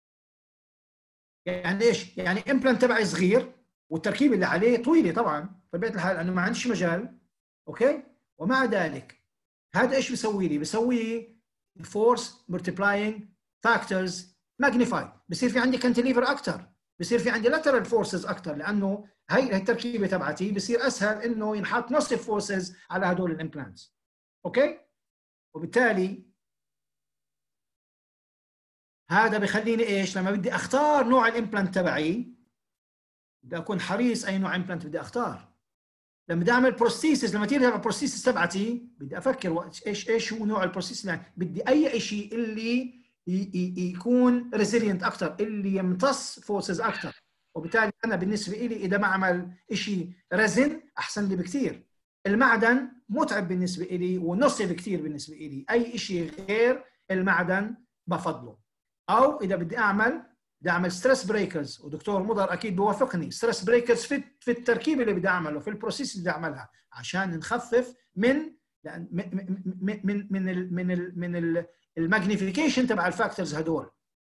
يعني ايش؟ يعني implant تبعي صغير والتركيب اللي عليه طويله طبعا بطبيعه الحال لانه ما عنديش مجال. اوكي، ومع ذلك هذا ايش بيسوي لي؟ بيسوي لي force multiplying factors magnified. بصير في عندي كانتليفر اكثر، بصير في عندي lateral forces اكثر، لانه هي التركيبه تبعتي بصير اسهل انه ينحط نص فورسز على هدول الامبلانتس. اوكي، وبالتالي هذا بخليني ايش؟ لما بدي اختار نوع الامبلانت تبعي بدي اكون حريص اي نوع امبلانت بدي اختار. لما بدي اعمل بروستيسيس، لما تيجي البروستيسيس تبعتي بدي افكر ايش ايش هو نوع البروستيسيس. يعني بدي اي شيء اللي يكون ريزيلينت اكثر، اللي يمتص فورسز اكثر. وبالتالي انا بالنسبه لي اذا ما اعمل شيء رزن احسن لي بكثير. المعدن متعب بالنسبه لي ونصف كثير بالنسبه لي، اي شيء غير المعدن بفضله. او اذا بدي اعمل بدي اعمل ستريس بريكرز، ودكتور مضر اكيد بيوافقني، ستريس بريكرز في في التركيب اللي بدي اعمله، في البروسيس اللي بدي اعملها عشان نخفف من من من من ال من ال من ال الماجنيفيكيشن تبع الفاكتورز هدول.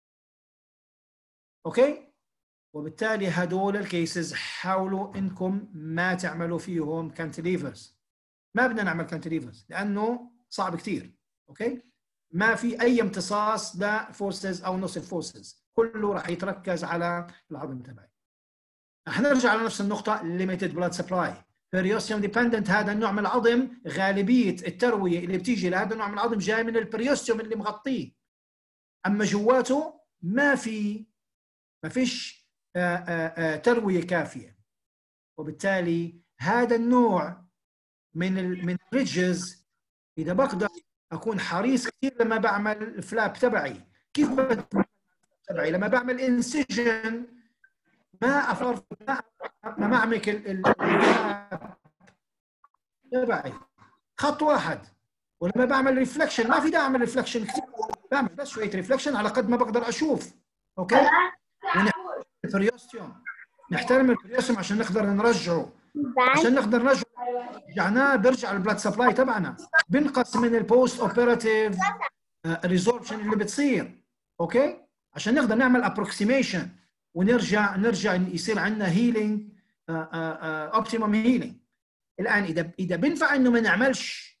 اوكي، وبالتالي هدول الكيسز حاولوا انكم ما تعملوا فيهم كانتليفرز. ما بدنا نعمل كانتليفرز لانه صعب كثير. اوكي، ما في اي امتصاص لفورسز او نص الفورسز، كله راح يتركز على العظم تبعي. رح نرجع على نفس النقطه، limited blood supply periosteum dependent. هذا النوع من العظم غالبيه الترويه اللي بتيجي لهذا النوع من العظم جاي من البريوستيوم اللي مغطيه، اما جواته ما في ما فيش ترويه كافيه، وبالتالي هذا النوع من ال من الريدجز اذا بقدر اكون حريص كثير لما بعمل الفلاب تبعي. كيف تبعي لما بعمل انسجن ما افرط ما معمك الفلاب تبعي خط واحد، ولما بعمل ريفلكشن ما في داعي اعمل ريفلكشن كثير، بعمل بس شويه ريفلكشن على قد ما بقدر اشوف. اوكي، ونحترم البريوستيوم، نحترم البريوستيوم عشان نقدر نرجعه، عشان نقدر نرجعه رجعناه بيرجع البلاد سبلاي تبعنا، بنقص من البوست اوبراتيف ريزوربشن اللي بتصير. اوكي، عشان نقدر نعمل ابروكسيميشن ونرجع نرجع يصير عندنا هيلينج اوبتيمم هيلينج. الان اذا اذا بينفع انه ما نعملش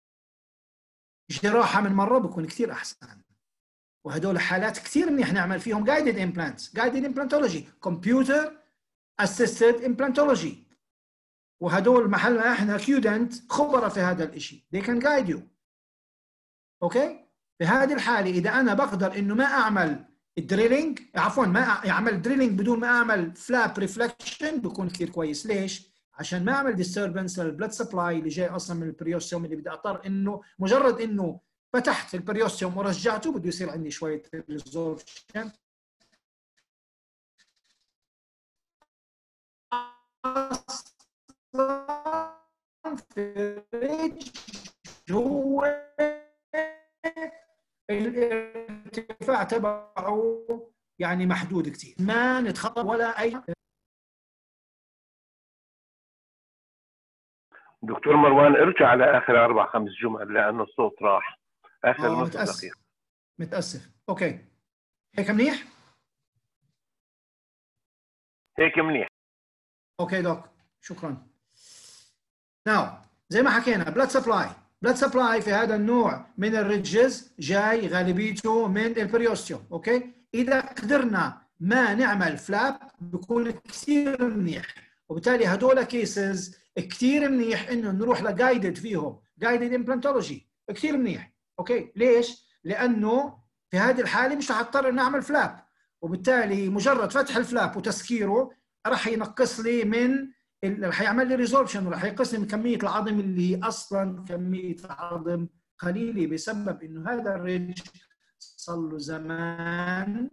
جراحه من مره بكون كثير احسن، وهدول حالات كثير منيح نعمل فيهم guided implants guided implantology computer assisted implantology، وهدول محلنا احنا كيودنت خبراء في هذا الشيء they can guide you. اوكي، في هذه الحاله اذا انا بقدر انه ما اعمل الدريلينج عفوا ما اعمل دريلينج بدون ما اعمل فلاب ريفلكشن بكون كثير كويس. ليش؟ عشان ما اعمل ديستربنس للبلد سبلاي اللي جاي اصلا من البريوستيوم، اللي بدي اضطر انه مجرد انه فتحت البريوستيوم ورجعته بده يصير عندي شويه ريزوربشن هو الارتفاع تبعه يعني محدود كثير، ما نتخطى ولا اي. دكتور مروان ارجع على اخر اربع خمس جمل لانه الصوت راح اخر آه نص متأسف. دقيقه. متاسف. اوكي هيك منيح؟ هيك منيح. اوكي دوك شكرا. ناو زي ما حكينا بلاد سبلاي بلاد سبلاي في هذا النوع من الريدجز جاي غالبيته من البريوستيوم. اوكي، اذا قدرنا ما نعمل فلاب بكون كثير منيح، وبالتالي هدول كيسز كثير منيح انه نروح لجايدد فيهم جايدد امبلانتولوجي كثير منيح. اوكي، ليش؟ لانه في هذه الحاله مش رح اضطر اني اعمل فلاب، وبالتالي مجرد فتح الفلاب وتسكيره راح ينقص لي من رح يعمل لي ريزوربشن، وراح ينقص لي من كميه العظم اللي اصلا كميه عظم قليله بسبب انه هذا الريدج صار له زمان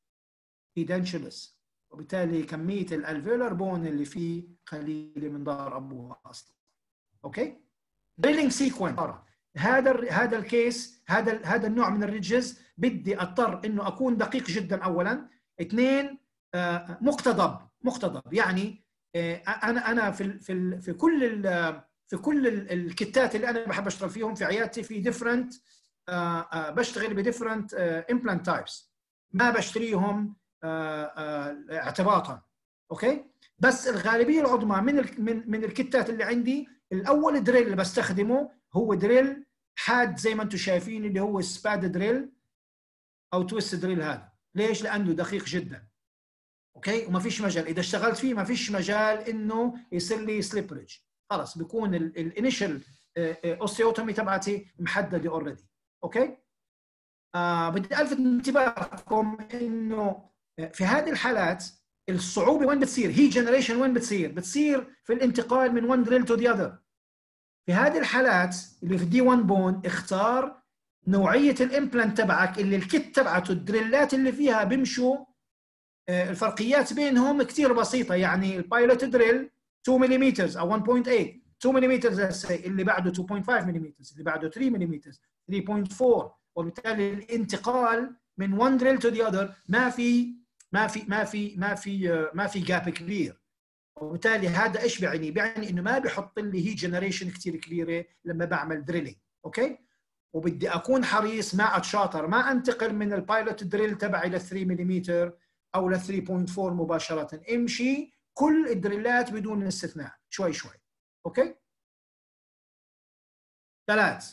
ايدنشلس، وبالتالي كميه الالفيولار بون اللي فيه قليله من ظهر ابوها اصلا. اوكي، دريلينج سيكونس هذا هذا الكيس هذا هذا النوع من الريدجز بدي اضطر انه اكون دقيق جدا اولا. اثنين آه مقتضب مقتضب يعني آه انا انا في في في كل في كل الكتات اللي انا بحب اشتغل فيهم في عيادتي في ديفرنت آه آه بشتغل بديفرنت امبلانت تايبس، ما بشتريهم آه آه اعتباطا. اوكي، بس الغالبيه العظمى من من من الكتات اللي عندي الاول دريل اللي بستخدمه هو دريل حاد زي ما انتم شايفين اللي هو سباد دريل او تويست دريل. هذا ليش؟ لانه دقيق جدا. اوكي، وما فيش مجال اذا اشتغلت فيه ما فيش مجال انه يصير لي سليبرج، خلص بيكون الانيشال اوستيوتومي تبعتي محدده اوريدي. اوكي، آه بدي الفت انتباهكم انه في هذه الحالات الصعوبه وين بتصير؟ هي جنريشن وين بتصير؟ بتصير في الانتقال من one drill to the other. في هذه الحالات اللي في دي واحد بون اختار نوعيه الامبلانت تبعك اللي الكت تبعته الدريلات اللي فيها بيمشوا الفرقيات بينهم كثير بسيطه، يعني البايلوت دريل two ملم او one point eight two ملم اللي بعده two point five ملم اللي بعده three ملم three point four، وبالتالي الانتقال من one drill to the other ما في ما في ما في ما في ما في جاب كبير، وبالتالي هذا ايش بيعني؟ بيعني انه ما بيحط لي هي جنريشن كثير كبيره لما بعمل دريلينج. اوكي، وبدي اكون حريص ما اتشاطر، ما انتقل من البايلوت دريل تبعي ل three ملم او ل three point four مباشره، امشي كل الدريلات بدون استثناء شوي شوي. اوكي، ثلاث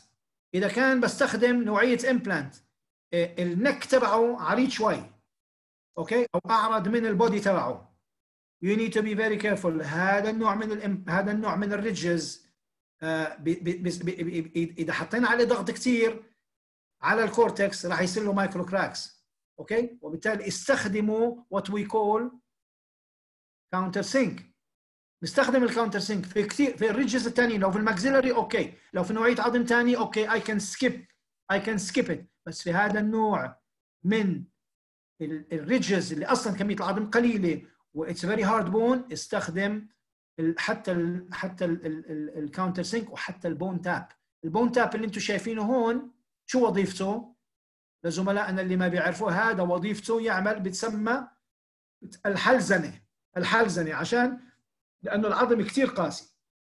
اذا كان بستخدم نوعيه امبلانت النك تبعه عريض شوي اوكي او اعرض من البودي تبعه you need to be very careful. هذا النوع من الام هذا النوع من الريدجز آه اذا حطينا عليه ضغط كثير على الكورتكس راح يصير له مايكرو كراكس اوكي. وبالتالي استخدموا what we call counter sync. نستخدم الكاونتر سينك في كثير في الريدجز الثانيين. لو في الماكسيلري اوكي، لو في نوعيه عظم ثاني اوكي اي كان سكيب اي كان سكيب ات. بس في هذا النوع من الريدجز اللي اصلا كميه العظم قليله واتس فيري هارد بون استخدم حتى ال حتى الكاونتر سينك وحتى البون تاب. البون تاب اللي انتم شايفينه هون شو وظيفته؟ لزملائنا اللي ما بيعرفوه هذا وظيفته يعمل بتسمى الحلزنه. الحلزنه عشان لانه العظم كثير قاسي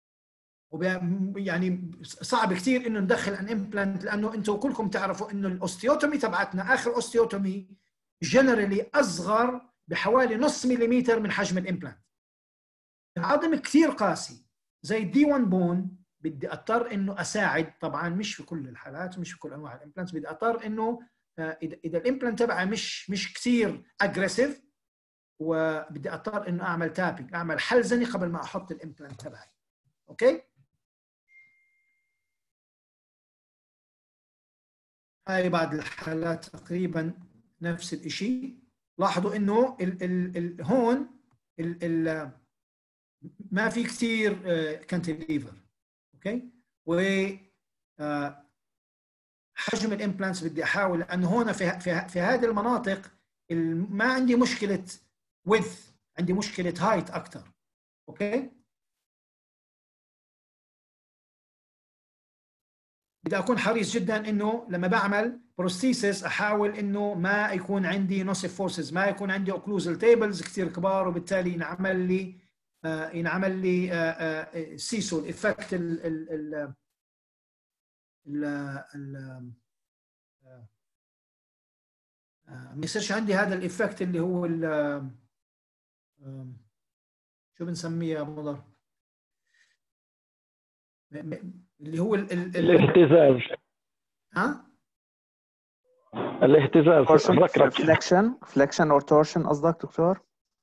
يعني صعب كثير انه ندخل ان امبلانت، لانه انتم كلكم تعرفوا انه الاوستيوتومي تبعتنا اخر اوستيوتومي جنرالي اصغر بحوالي نص مليمتر من حجم الامبلانت. العظم كثير قاسي زي الدي واحد بون، بدي اضطر انه اساعد، طبعا مش في كل الحالات مش في كل انواع الامبلانت، بدي اضطر انه اذا اذا الامبلانت تبعي مش مش كثير اجريسيف وبدي اضطر انه اعمل تابينج، اعمل حلزنه قبل ما احط الامبلانت تبعي. اوكي؟ هاي بعض الحالات تقريبا نفس الشيء. لاحظوا انه ال ال ال هون ال ال ما في كثير كانتليفر اوكي. و حجم الامبلانتس بدي احاول، لانه هون في في, في هذه المناطق ما عندي مشكله width، عندي مشكله هايت اكثر. اوكي؟ بدي اكون حريص جدا انه لما بعمل بروستيسيس احاول انه ما يكون عندي نوسيف فورسز، ما يكون عندي اوكلوزال تيبلز كثير كبار، وبالتالي ينعمل لي آه ينعمل لي آه آه سيسو الافكت ال ال ال ال ال ما يصيرش عندي هذا الافكت اللي هو شو بنسميه يا مضر؟ اللي هو ال ال الاهتزاز. ها؟ الاهتزاز. فليكشن فليكشن اور تورشن قصدك دكتور؟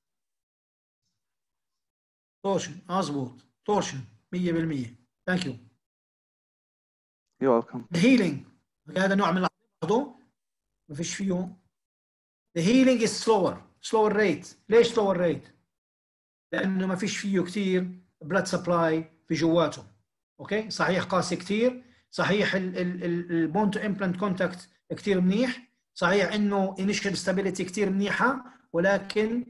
تورشن مظبوط، تورشن مية بالمية. ثانك يو. يو ويلكم. الهيلينج هذا نوع من العضو ما فيش فيه. The healing is slower slower rate. ليش slower rate؟ لأنه ما فيش فيه كثير blood supply في جواته. اوكي؟ صحيح قاسي كثير، صحيح البون تو امبلانت كونتاكت كثير منيح، صحيح انه initial stability كثير منيحه، ولكن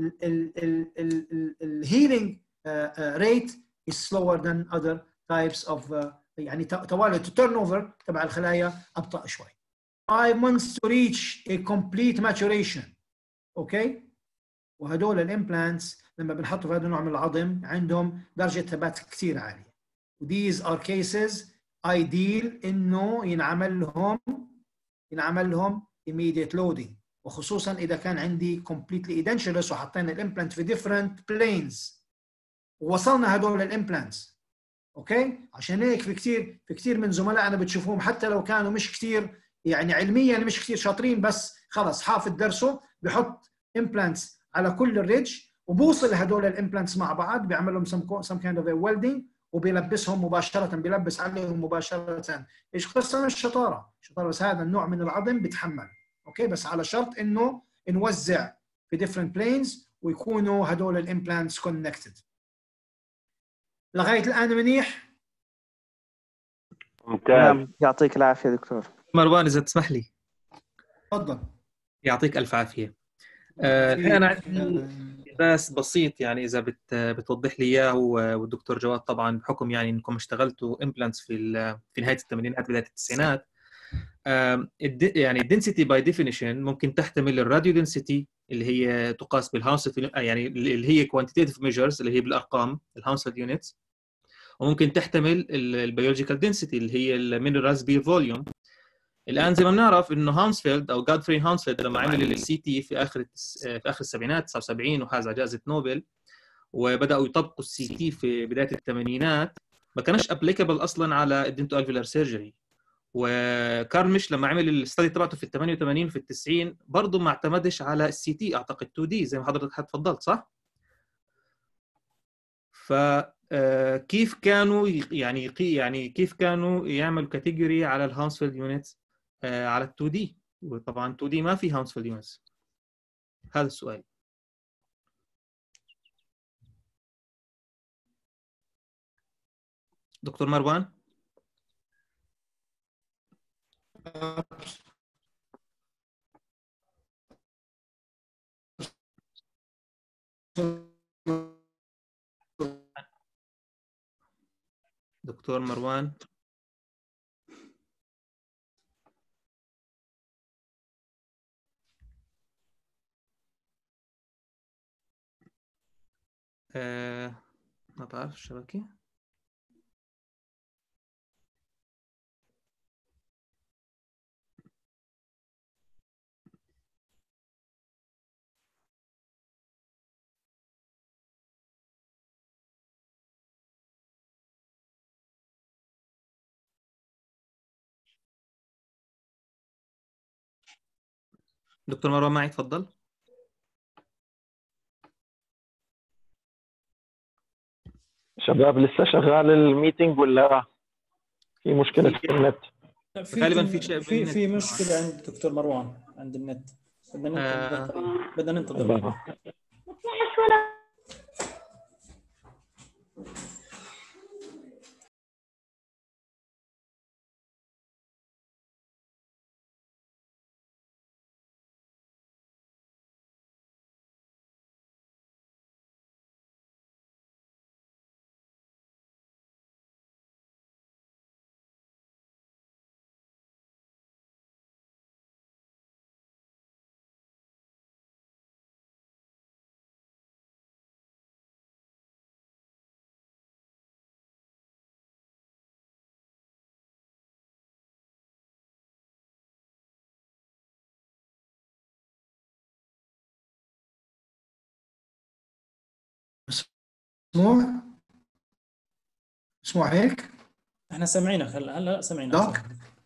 الهيلينج rate is slower than other types of uh, يعني توالد التيرن اوفر تبع الخلايا ابطا شوي. five months to reach a complete maturation. اوكي؟ وهدول الامبلانتس لما بنحطوا في هذا النوع من العظم عندهم درجه ثبات كثير عاليه. These are cases ideal انه ينعمل لهم ينعمل لهم immediate loading، وخصوصا اذا كان عندي completely edentulous وحطينا الامبلانت في different planes ووصلنا هدول الامبلانتس. اوكي؟ عشان هيك في كثير في كثير من زملائنا بتشوفوهم حتى لو كانوا مش كثير يعني علميا مش كثير شاطرين، بس خلص حافظ درسه بحط امبلانتس على كل الريدج وبوصل هدول الامبلانتس مع بعض، بيعمل لهم some some kind of a welding وبيلبسهم مباشره، بيلبس عليهم مباشره. ايش قصه الشطاره؟ الشطاره بس هذا النوع من العظم بيتحمل. اوكي؟ بس على شرط انه نوزع في different planes ويكونوا هدول الامبلانتس connected. لغايه الان منيح؟ ممتاز. يعطيك العافيه دكتور مروان اذا تسمح لي. تفضل. يعطيك الف عافيه. آه انا عندي بس بسيط يعني اذا بت بتوضح لي اياه، والدكتور جواد طبعا بحكم يعني انكم اشتغلتوا امبلانتس في في نهايه الثمانينات بدايه التسعينات. آه يعني الدنسيتي باي ديفينيشن ممكن تحتمل الراديو دنسيتي اللي هي تقاس بالهاونسفيلد، يعني اللي هي كوانتيتيف ميجرز اللي هي بالارقام الهاونسفيلد يونتس، وممكن تحتمل البيولوجيكال دنسيتي اللي هي المينرالز بير فوليوم. الان زي ما بنعرف انه هاونسفيلد او جادفري هاونسفيلد لما عمل السي تي في اخر في اخر السبعينات تسعة وسبعين وحاز على جائزه نوبل، وبداوا يطبقوا السي تي في بدايه الثمانينات، ما كانش ابليكابل اصلا على الدنتو الفيلر سيرجري، وكارمش لما عمل الاستدي تبعته في ال ثمانية وثمانين وفي ال تسعين برضه ما اعتمدش على السي تي، اعتقد اثنين دي زي ما حضرتك اتفضلت صح؟ فكيف كانوا يعني يعني كيف كانوا يعملوا كاتيجوري على الهاونسفيلد يونتس على ال اثنين دي؟ وطبعا اثنين دي ما في هاونسفيلد يونتس. هذا السؤال. دكتور مروان. دكتور مروان. آه ما بعرف الشبكة. دكتور مروان معي تفضل. شباب لسه شغال الميتنج ولا في مشكلة في النت؟ في غالبا في شيء في بالنت. في مشكله عند دكتور مروان عند النت. بدنا آه. ننتظر بدنا ننتظر. مسموع؟ مسموع هيك؟ احنا سامعينك هلا هلا سامعينك. دوك؟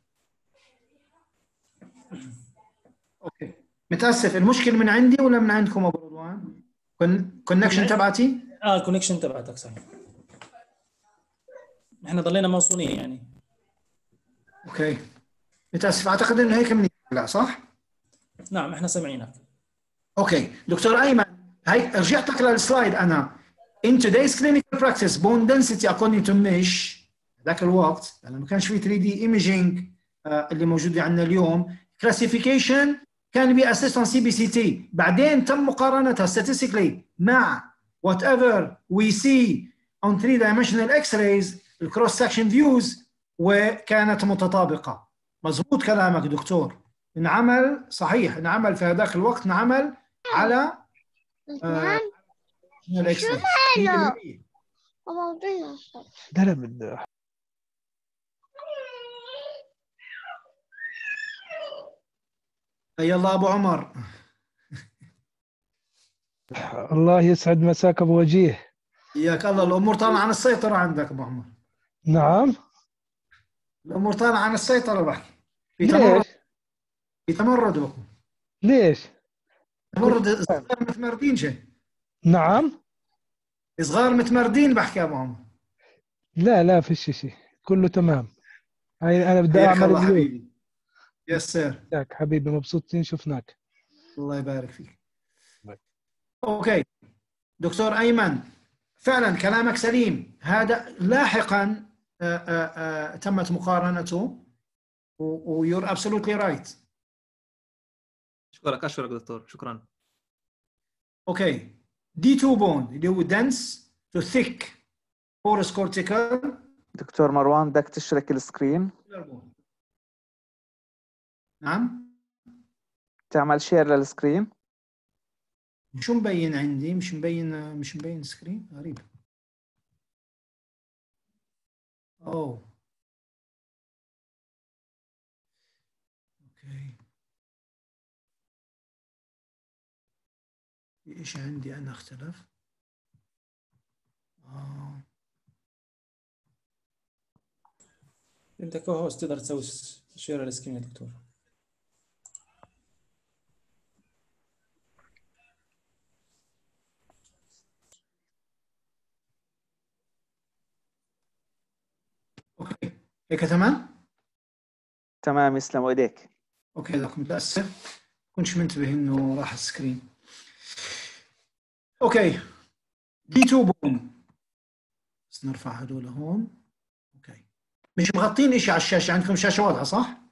اوكي متاسف، المشكله من عندي ولا من عندكم ابو رضوان؟ كونكشن تبعتي؟ اه الكونكشن تبعتك صحيح. احنا ضلينا موصولين يعني. اوكي متاسف، اعتقد انه هيك من لا صح؟ نعم احنا سامعينك. اوكي دكتور ايمن، هي رجعت لك للسلايد. انا in today's clinical practice bone density according to ميش ذاك الوقت لما ما كانش في ثري دي imaging آه اللي موجوده عندنا اليوم، classification كان بي assessed on سي بي سي تي، بعدين تم مقارنتها statistically مع whatever we see on three dimensional x-rays الكروس سكشن فيوز وكانت متطابقه. مزبوط كلامك دكتور، انعمل صحيح، انعمل في هذاك الوقت انعمل على آه الاكس راي. يلا ابو عمر. الله يسعد مساك ابو وجيه. حياك الله. الامور طالعه عن السيطره عندك ابو عمر. نعم الامور طالعه عن السيطره بحكي. في تمرد. ليش؟ في تمرد بكم. ليش؟ تمرد صغار متمردين شيء. نعم صغار متمردين بحكي ابو عمر. لا لا فيش شيء، كله تمام. هاي انا بدي حياك اعمل الله ريفيو. حبيبي. يس سير. ياك حبيبي، مبسوطين شفناك. الله يبارك فيك. اوكي دكتور ايمن، فعلا كلامك سليم. هذا لاحقا آآ آآ تمت مقارنته ويور ابسولوتلي رايت. اشكرك اشكرك دكتور، شكرا. اوكي دي تو بون اللي هو دنس تو ثيك بورس كورتيكال. دكتور مروان بدك تشرك السكرين؟ نعم تعمل شير للسكرين؟ شو مبين عندي؟ مش مبين مش مبين سكرين، غريب. اوه اوكي، في شيء عندي انا اختلف. اه انت كهوست تقدر تسوي شير السكرين يا دكتور. اوكي هيك تمام؟ تمام يسلم ايديك. اوكي لك متاسف كنتش منتبه انه راح السكرين. اوكي دي تو بون بس نرفع هدول هون. اوكي مش مغطين شيء على الشاشه، عندكم شاشه واضحه صح؟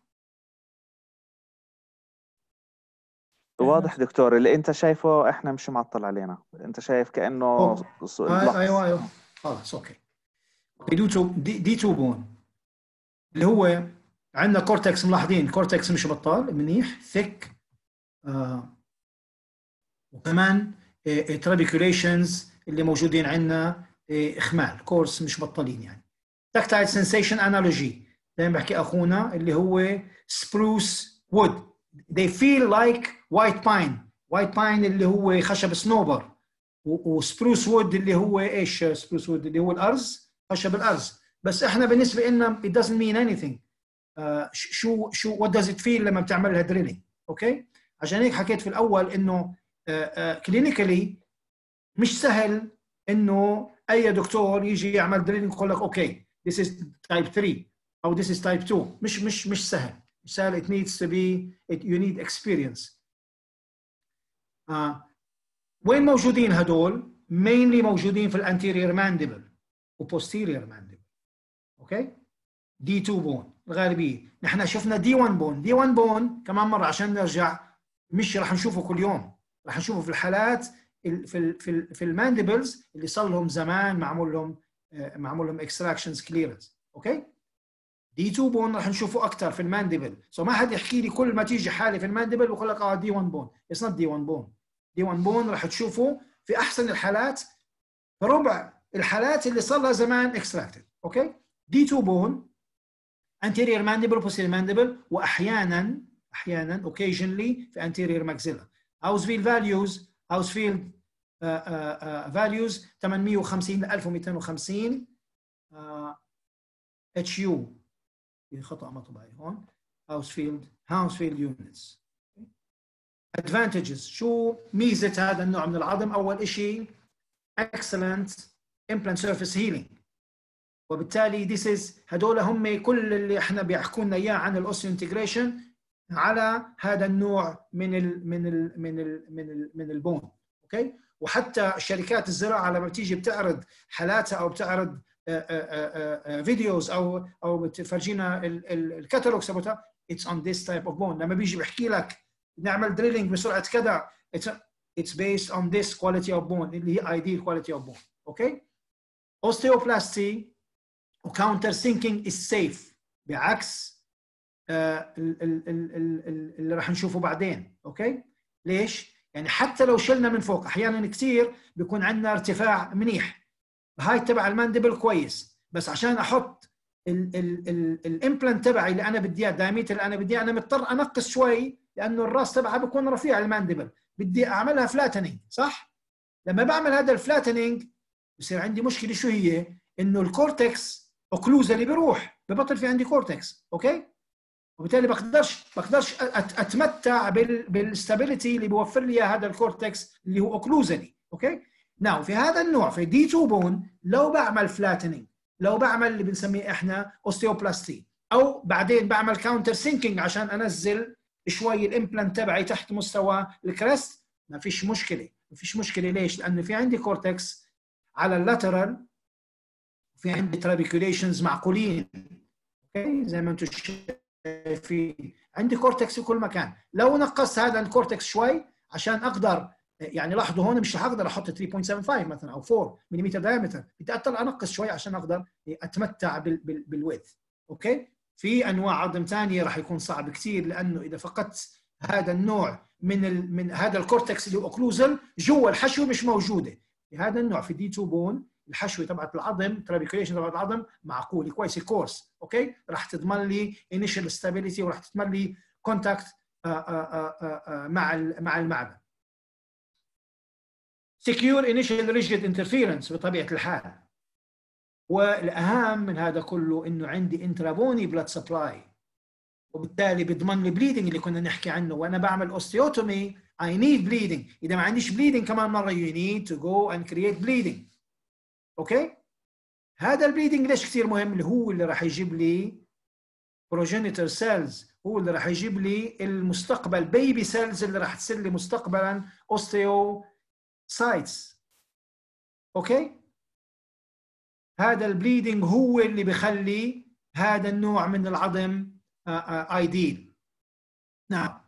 واضح دكتور، اللي انت شايفه احنا مش معطل علينا، انت شايف كانه ص- آه ايوه ايوه خلاص اوكي. اوكي دي تو دي, دي تو بون اللي هو عندنا كورتكس، ملاحظين كورتكس مش بطال منيح ثيك، آه وكمان ترابيكوليشنز اللي موجودين عندنا اخمال كورس مش بطالين يعني. تاكتايل سنسيشن انالوجي زي ما بحكي اخونا اللي هو سبروس وود، they feel like white pine. white pine اللي هو خشب صنوبر، وسبروس وود اللي هو ايش؟ سبروس وود اللي هو الارز، خشب الارز. بس احنا بالنسبه لنا it doesn't mean anything. uh, شو شو what does it feel لما بتعمل لها دريلينج؟ اوكي عشان هيك حكيت في الاول انه كلينيكالي uh, uh, مش سهل انه اي دكتور يجي يعمل دريلينج يقول لك اوكي this is type ثري او this is type تو. مش مش مش سهل مش سهل. it needs to be it, you need experience. uh, وين موجودين هدول؟ mainly موجودين في الانتيريور مانديبل وبوستيريور مانديبل. اوكي دي تو بون الغالبيه. نحن شفنا دي ون بون. دي ون بون كمان مره عشان نرجع، مش راح نشوفه كل يوم، راح نشوفه في الحالات في ال في ال في المانديبلز اللي صار لهم زمان معمول لهم معمول لهم اكستراكشنز كليرنس. اوكي دي تو بون راح نشوفه اكثر في المانديبل. سو ما حد يحكي لي كل ما تيجي حاله في المانديبل ويقول لك اه دي ون بون. اتس نوت دي ون بون. دي ون بون راح تشوفه في احسن الحالات في ربع الحالات اللي صار لها زمان اكستراكتد. اوكي دي تو بون anterior mandible posterior mandible، واحيانا احيانا occasionally في anterior maxilla. Hounsfield values Hounsfield uh, uh, uh, values ثمانمية وخمسين ل ألف ومئتين وخمسين اتش يو في خطأ مطبعي هون. Hounsfield Hounsfield units. advantages شو ميزة هذا النوع من العظم؟ أول شيء excellent implant surface healing، وبالتالي this is هدول هم كل اللي احنا بيحكوا لنا اياه عن الاوسيو انتجريشن على هذا النوع من ال من ال من ال من ال من البون. اوكي وحتى شركات الزراعه لما بتيجي بتعرض حالاتها او بتعرض فيديوز او او بتفرجينا الكاتالوجز تبعها it's on this type of bone. لما بيجي بحكي لك نعمل دريلينج بسرعه كذا it's it's based on this quality of bone اللي هي ideal quality of bone. اوكي osteoplasty وكاونتر سينكينج از سيف بعكس آه اللي راح نشوفه بعدين. اوكي ليش؟ يعني حتى لو شلنا من فوق احيانا كثير بيكون عندنا ارتفاع منيح، هاي تبع المانديبل كويس، بس عشان احط الامبلانت تبعي اللي انا بدي اياه الدايمتر اللي انا بدي اياه انا مضطر انقص شوي لانه الراس تبعها بيكون رفيع المانديبل، بدي اعملها فلاتنينج صح؟ لما بعمل هذا الفلاتنينج بصير عندي مشكله. شو هي؟ انه الكورتكس اوكلوزالي بيروح، ببطل في عندي كورتكس. اوكي وبالتالي بقدرش بقدرش اتمتع بالستابيليتي اللي بيوفر لي هذا الكورتكس اللي هو اوكلوزالي. اوكي ناو في هذا النوع في دي تو بون لو بعمل فلاتنينج، لو بعمل اللي بنسميه احنا اوستيوبلاستي، او بعدين بعمل كاونتر سينكينج عشان انزل شوي الامبلانت تبعي تحت مستوى الكريست، ما فيش مشكله. ما فيش مشكله ليش؟ لانه في عندي كورتكس على اللاترال، في عندي ترابيكوليشنز معقولين. اوكي زي ما انتم شايفين عندي كورتكس في كل مكان. لو نقصت هذا الكورتكس شوي عشان اقدر، يعني لاحظوا هون مش هقدر احط ثلاثة فاصلة سبعة خمسة مثلا او أربعة ملم دايمتر، بدي اضطر انقص شوي عشان اقدر اتمتع بالويدث. اوكي في انواع عظم ثانيه راح يكون صعب كثير، لانه اذا فقدت هذا النوع من ال... من هذا الكورتكس اللي هو اوكلوزل جوا الحشوه مش موجوده. في هذا النوع في دي تو بون الحشوه تبعت العظم ترابيكوليشن تبعت العظم معقول كويس كورس. اوكي راح تضمن لي انيشال ستابيليتي وراح تضمن لي كونتاكت مع مع المعدن. سكيور انيشال ريجيد انترفيرنس بطبيعه الحال. والاهم من هذا كله انه عندي انترابوني بلاد سبلاي. وبالتالي بيضمن لي بليدنج اللي كنا نحكي عنه. وانا بعمل اوستيوتومي I need bleeding. اذا ما عنديش bleeding كمان مره you need to go and create bleeding. اوكي؟ هذا البليدنج ليش كثير مهم؟ اللي هو اللي راح يجيب لي progenitor cells، هو اللي راح يجيب لي المستقبل بيبي سيلز اللي راح تصير لي مستقبلا osteocytes. اوكي؟ هذا البليدنج هو اللي بخلي هذا النوع من العظم ايديل. نعم.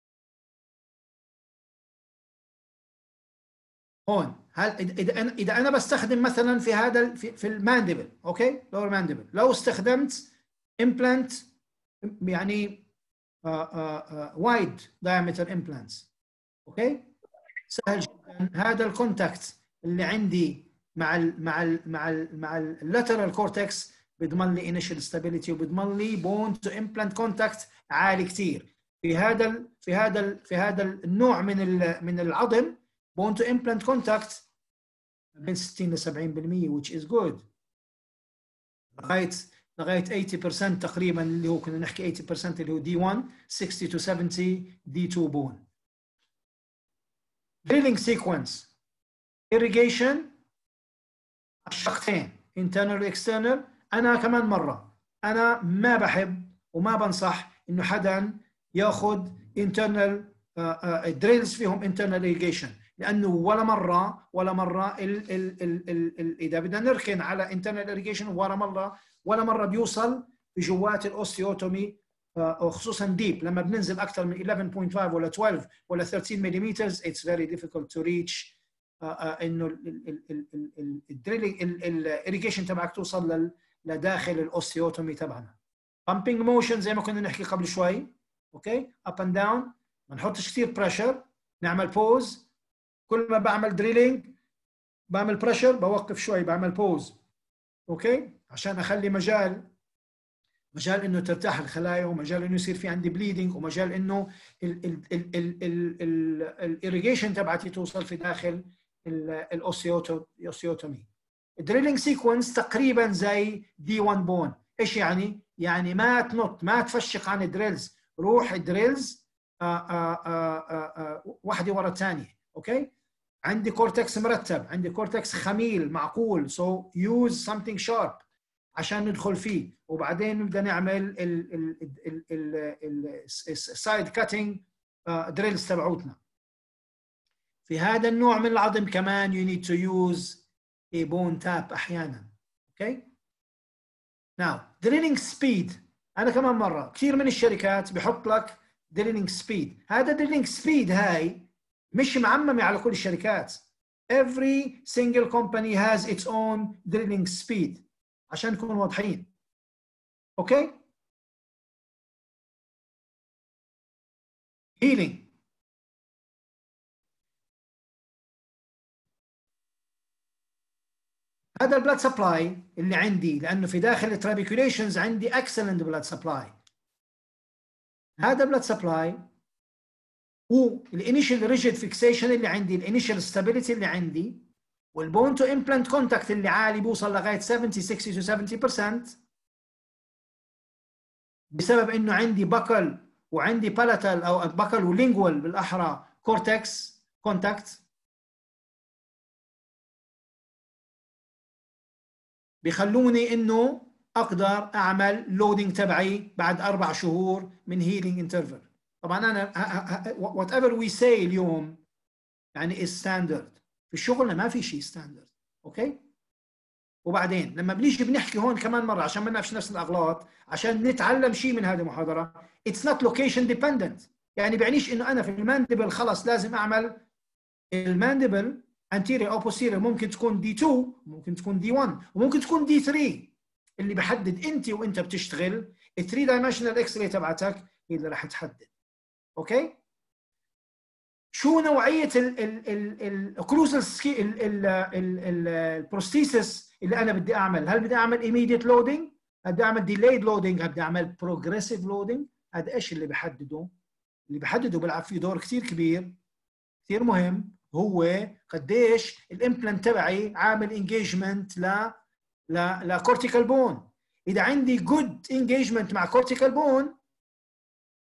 هون هل اذا انا اذا انا بستخدم مثلا في هذا في, في الماندبل، اوكي، لور ماندبل، لو استخدمت امبلانت يعني وايد دايمتر امبلانتس، اوكي، سهل جدا. هذا الكونتاكت اللي عندي مع ال مع ال مع ال مع اللاترال كورتكس بيضمن لي انيشال ستابيليتي وبيضمن لي بون تو امبلانت كونتاكت عالي كثير. في هذا ال في هذا ال في هذا النوع من من العظم bone to implant contact بين ستين ل سبعين بالمئة which is good. لغايه لغايه ثمانين بالمئة تقريبا اللي هو كنا نحكي ثمانين بالمئة اللي هو دي واحد، ستين to سبعين دي اثنين bone. drilling sequence irrigation الشقتين internal external. انا كمان مره انا ما بحب وما بنصح انه حدا ياخذ internal دريلز فيهم internal irrigation، لانه ولا مره ولا مره ال ال ال ال ال اذا بدنا نركن على internal irrigation ولا مره ولا مره بيوصل بجوات الاوستيوتومي، وخصوصا ديب لما بننزل اكثر من إحدى عشر فاصلة خمسة ولا اثناشر ولا ثلاثين ملم it's very difficult to reach انه الدريلينج الاريجيشن تبعك توصل لداخل الاوستيوتومي تبعنا. pumping motion زي ما كنا نحكي قبل شوي، اوكي، up and down، ما نحطش كثير بريشر، نعمل بوز. كل ما بعمل دريلينج بعمل بريشر بوقف شوي بعمل بوز، اوكي، عشان اخلي مجال مجال انه ترتاح الخلايا، ومجال انه يصير في عندي بليدنج، ومجال انه الاريجيشن تبعتي توصل في داخل الاوستيوتومي. الدريلينج سيكونس تقريبا زي دي واحد بون. ايش يعني؟ يعني ما تنط ما تفشق عن الدريلز، روح الدريلز واحده ورا الثانيه، اوكي. عندي كورتكس مرتب، عندي كورتكس خميل معقول، سو يوز something شارب عشان ندخل فيه، وبعدين نبدا نعمل السايد كاتنج دريلز تبعوتنا. في هذا النوع من العظم كمان you need to use a bone tap احيانا، اوكي. now drilling speed، انا كمان مره كثير من الشركات بحط لك drilling speed. هذا drilling speed هاي مش معممه على كل الشركات. every single company has its own drilling speed عشان نكون واضحين، اوكي. healing، هذا البلاد سبلاي اللي عندي، لانه في داخل الترابيكوليشنز عندي excellent blood supply. هذا البلاد سبلاي والانيشال ريجيد فيكسيشن اللي عندي، الانيشال ستابيليتي اللي عندي، والبون تو امبلانت كونتاكت اللي عالي بوصل لغايه سبعين ستين to سبعين بالمئة بسبب انه عندي بكل وعندي بالاتال او بكل ولينجوال بالاحرى كورتكس كونتاكت، بيخلوني انه اقدر اعمل لودينج تبعي بعد اربع شهور من هيلينج انترفل. طبعا انا وات ايفر وي سي اليوم يعني از ستاندرد، في شغلنا ما في شيء ستاندرد، اوكي. وبعدين لما بنيجي بنحكي هون كمان مره عشان ما نفس نفس الاغلاط، عشان نتعلم شيء من هذه المحاضره، اتس نوت لوكيشن ديبندنت. يعني بيعنيش انه انا في الماندبل خلص لازم اعمل الماندبل anterior او posterior، ممكن تكون دي اثنين، ممكن تكون دي واحد، وممكن تكون دي ثلاثة. اللي بحدد انت وانت بتشتغل ال ثري dimensional اكس راي تبعتك هي اللي راح تحدد، اوكي. شو نوعيه الاوكلوزال البروستيسس اللي انا بدي اعمل؟ هل بدي اعمل immediate loading؟ هل بدي اعمل delayed loading؟ هل بدي اعمل progressive loading؟ هذا ايش اللي بحدده؟ اللي بحدده بيلعب فيه دور كثير كبير كثير مهم، هو قديش الامبلانت تبعي عامل انجيجمنت ل ل لكورتيكال بون. اذا عندي جود انجيجمنت مع كورتيكال بون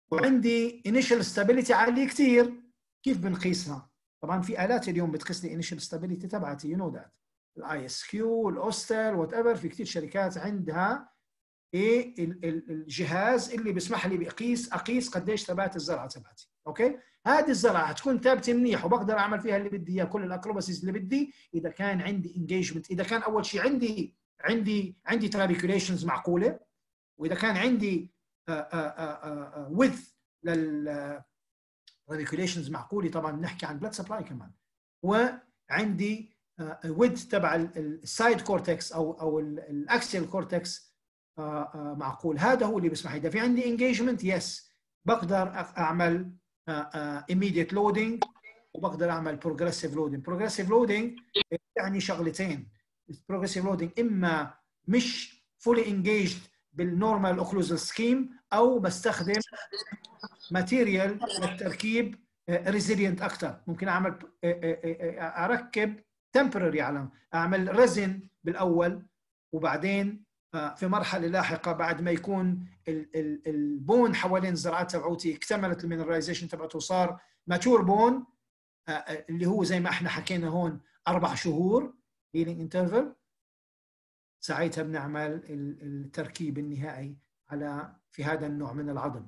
وعندي initial stability عاليه كثير. كيف بنقيسها؟ طبعا في الات اليوم بتقيس لي initial stability تبعتي، يو نو ذات، الاي اس كيو، الاوستر، وات ايفر. في كثير شركات عندها ايه الجهاز اللي بيسمح لي بقيس اقيس قديش ثبات الزرعه تبعتي. اوكي، هذه الزرعه حتكون ثابته منيح وبقدر اعمل فيها اللي بدي اياه، كل الاكروباسيز اللي بدي، اذا كان عندي انجيجمنت، اذا كان اول شيء عندي عندي عندي ترابيكوليشنز معقوله، واذا كان عندي ويدث لل ترابيكوليشنز معقوله. طبعا بنحكي عن بلاد سبلاي كمان، وعندي ويدث تبع السايد كورتكس او او الاكسيال كورتكس معقول. هذا هو اللي بيسمح. اذا في عندي انجيجمنت يس بقدر اعمل immediate loading وبقدر اعمل progressive loading. progressive loading يعني شغلتين. progressive loading اما مش fully engaged بالنورمال اوكلوزال سكيم، او بستخدم ماتيريال للتركيب ريزيلينت اكثر. ممكن اعمل اركب temporary على اعمل ريزن بالاول، وبعدين في مرحله لاحقه بعد ما يكون البون حوالين الزرعات تبعوتي اكتملت المينراليزيشن تبعته وصار ماتور بون، اللي هو زي ما احنا حكينا هون اربع شهور هيلينج انترفال، ساعتها بنعمل التركيب النهائي على في هذا النوع من العظم.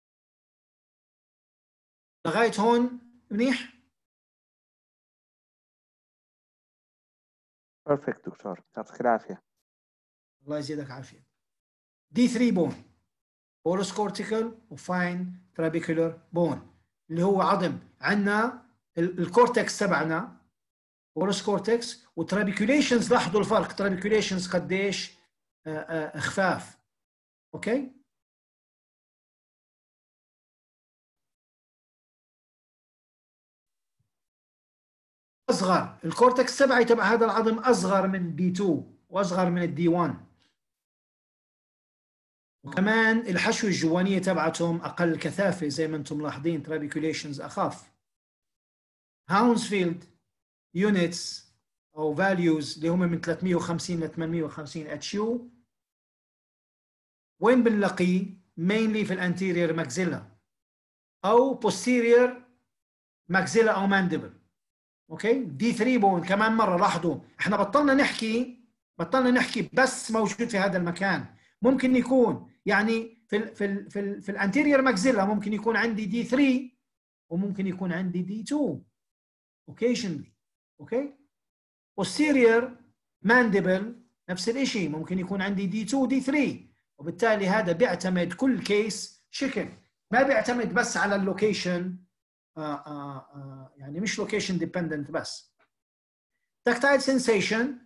لغايه هون منيح؟ بيرفكت دكتور، يعطيك العافيه. الله يزيدك عافيه. دي ثري بون، بولس كورتيكال وفاين ترابيكولر بون، اللي هو عظم عندنا الكورتكس تبعنا بولس كورتكس وترابيكوليشنز. لاحظوا الفرق، ترابيكوليشنز قديش خفاف. اوكي، اصغر الكورتكس تبعي تبع هذا العظم اصغر من دي تو واصغر من الدي واحد، وكمان الحشوه الجوانيه تبعتهم اقل كثافه زي ما انتم ملاحظين، ترابيكوليشنز اخف. هاونسفيلد يونتس او فاليوز اللي هم من ثلاثمية وخمسين ل ثمانمية وخمسين اتش يو، وين بنلاقيه؟ mainly في الانتيريور ماكسيلا او posterior ماكسيلا او ماندبل. اوكي، دي ثري بون كمان مره. لاحظوا احنا بطلنا نحكي بطلنا نحكي بس موجود في هذا المكان. ممكن يكون يعني في ال في ال في, ال في الانتيريور ماكسيلا ممكن يكون عندي دي ثري وممكن يكون عندي دي تو occasionally. اوكي، posterior mandible نفس الشيء، ممكن يكون عندي دي تو دي ثري، وبالتالي هذا بيعتمد كل كيس شكل، ما بيعتمد بس على اللوكيشن. آه آه آه يعني مش لوكيشن ديبندنت بس. تاكتايل سنسيشن،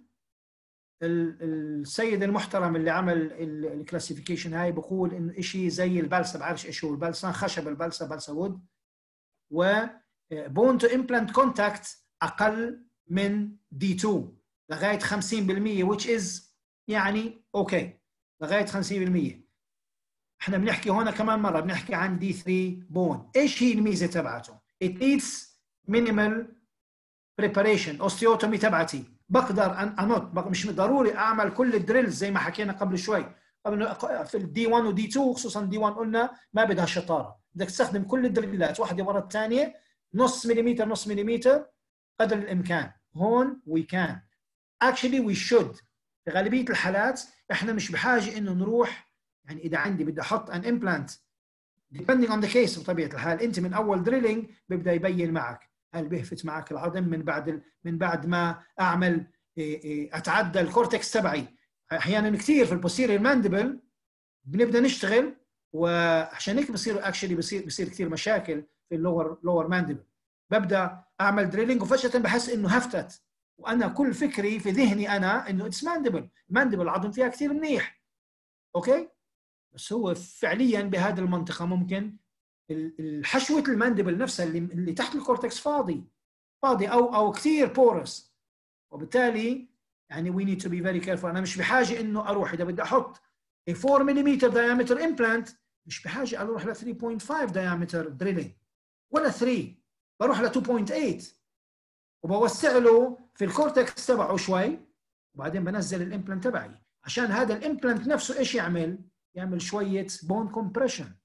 السيد المحترم اللي عمل الكلاسيفيكيشن هاي بقول انه شيء زي البلسه، بعرفش ايش هو البلسه، خشب البلسه، بلسه وود. و بون تو امبلانت كونتاكت اقل من دي تو لغايه خمسين بالمية which is يعني اوكي لغايه خمسين بالمية. احنا بنحكي هون كمان مره بنحكي عن دي ثري بون. ايش هي الميزه تبعته؟ it needs minimal preparation. اوستيوتومي تبعتي بقدر ان انط، مش ضروري اعمل كل الدريلز زي ما حكينا قبل شوي. قبل في الدي واحد ودي تو، خصوصا دي واحد قلنا ما بدها شطاره، بدك تستخدم كل الدريلات واحده ورا الثانيه، نص مليمتر نص مليمتر قدر الامكان. هون we can actually we should. في غالبيه الحالات احنا مش بحاجه انه نروح، يعني اذا عندي بدي احط ان امبلانت depending on the case بطبيعه الحال، انت من اول دريلينج بيبدا يبين معك هل بيهفت معك العظم من بعد ال... من بعد ما اعمل اتعدى الكورتكس تبعي. احيانا كثير في البوستيريور ماندبل بنبدا نشتغل، وعشان هيك بصير اكشلي بصير بصير كثير مشاكل في اللور لور ماندبل. ببدا اعمل دريلينج وفجاه بحس انه هفتت، وانا كل فكري في ذهني انا انه اتس ماندبل، ماندبل العظم فيها كثير منيح. اوكي، بس هو فعليا بهذه المنطقه ممكن الحشوه الماندبل نفسها اللي, اللي تحت الكورتكس فاضي فاضي او او كثير بورس، وبالتالي يعني we need to be very careful. انا مش بحاجه انه اروح اذا بدي احط أربعة ملم diameter implant، مش بحاجه اروح ل ثلاثة فاصلة خمسة diameter drilling ولا ثلاثة، بروح ل اثنين فاصلة ثمانية وبوسع له في الكورتكس تبعه شوي، وبعدين بنزل الامبلانت تبعي عشان هذا الامبلانت نفسه ايش يعمل؟ يعمل شويه بون كومبريشن.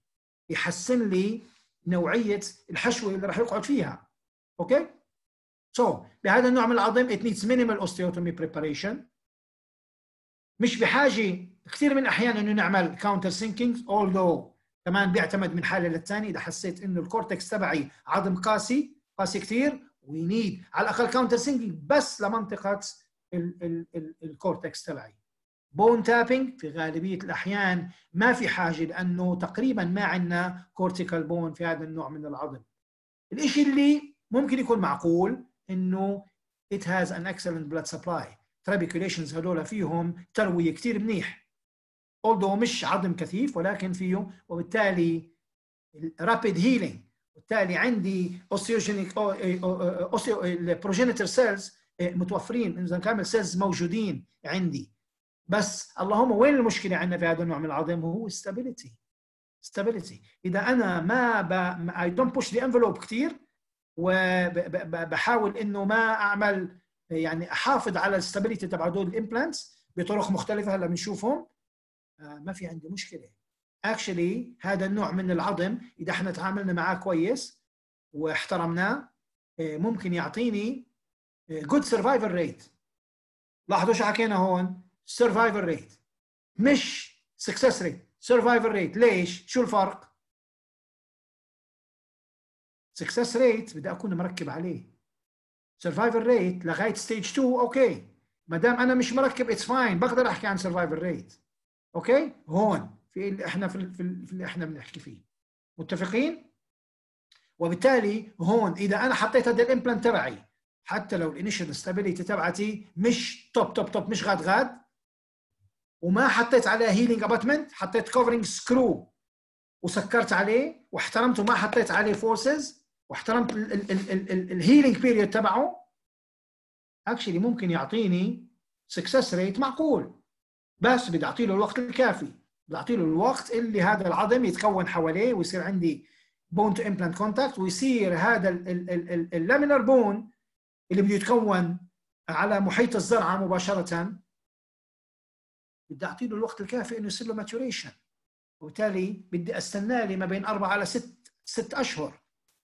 يحسن لي نوعيه الحشوه اللي راح يقعد فيها. اوكي؟ سو so, بهذا النوع من العظم it needs minimal osteotomy preparation. مش بحاجه كثير من الاحيان انه نعمل counter sinking although كمان بيعتمد من حاله للثانيه. اذا حسيت انه الكورتكس تبعي عظم قاسي قاسي كثير وي نيد على الاقل كاونتر سينكينج بس لمنطقه الكورتكس تبعي. بون تابينج في غالبيه الاحيان ما في حاجه لانه تقريبا ما عندنا كورتيكال بون في هذا النوع من العظم. الشيء اللي ممكن يكون معقول انه it has an excellent blood supply. trabeculations هذول فيهم ترويه كثير منيح although مش عظم كثيف ولكن فيه، وبالتالي rapid healing. وبالتالي عندي osteogenic progenitor cells متوفرين، انزيم كامل سيلز موجودين عندي. بس اللهم وين المشكله عندنا في هذا النوع من العظم؟ هو stability. stability اذا انا ما ب... I don't push the envelope كثير وبحاول انه ما اعمل يعني احافظ على الستابيليتي تبع هدول الامبلانتس بطرق مختلفه هلا بنشوفهم، ما في عندي مشكله. اكشلي هذا النوع من العظم اذا احنا تعاملنا معاه كويس واحترمناه ممكن يعطيني good survival rate. لاحظوا شو حكينا هون؟ survival rate مش success rate. survival rate ليش؟ شو الفرق؟ success rate بدي اكون مركب عليه. survival rate لغايه stage two اوكي، ما دام انا مش مركب it's fine بقدر احكي عن survival rate. اوكي؟ هون في اللي احنا في اللي احنا بنحكي فيه. متفقين؟ وبالتالي هون اذا انا حطيت هذا الامبلانت تبعي حتى لو الانيشال ستابيليتي تبعتي مش توب توب توب مش غاد غاد وما حطيت عليه هيلينج اباتمنت، حطيت كفرنج سكرو وسكرت عليه واحترمته، ما حطيت عليه فورسز واحترمت الهيلينج بيريود تبعه، اكشلي ممكن يعطيني سكسس ريت معقول. بس بدي اعطي له الوقت الكافي، بدي اعطي له الوقت اللي هذا العظم يتكون حواليه ويصير عندي بون تو امبلانت كونتاكت، ويصير هذا اللامينر بون اللي بده يتكون على محيط الزرعه مباشره بدي اعطي له الوقت الكافي انه يصير له ماتوريشن. وبالتالي بدي استنى لي ما بين اربعه على ست ست اشهر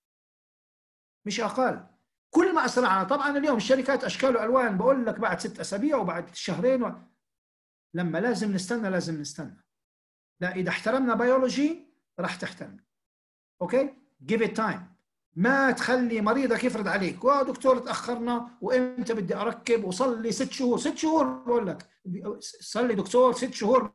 مش اقل. كل ما اسرعنا طبعا اليوم الشركات اشكال والوان بقول لك بعد ست اسابيع وبعد شهرين و... لما لازم نستنى لازم نستنى. لا اذا احترمنا بيولوجي راح تحترم. اوكي؟ give it time. ما تخلي مريضك يفرض عليك، وا دكتور تاخرنا وامتى بدي اركب وصل لي ست شهور، ست شهور بقول لك صار لي دكتور ست شهور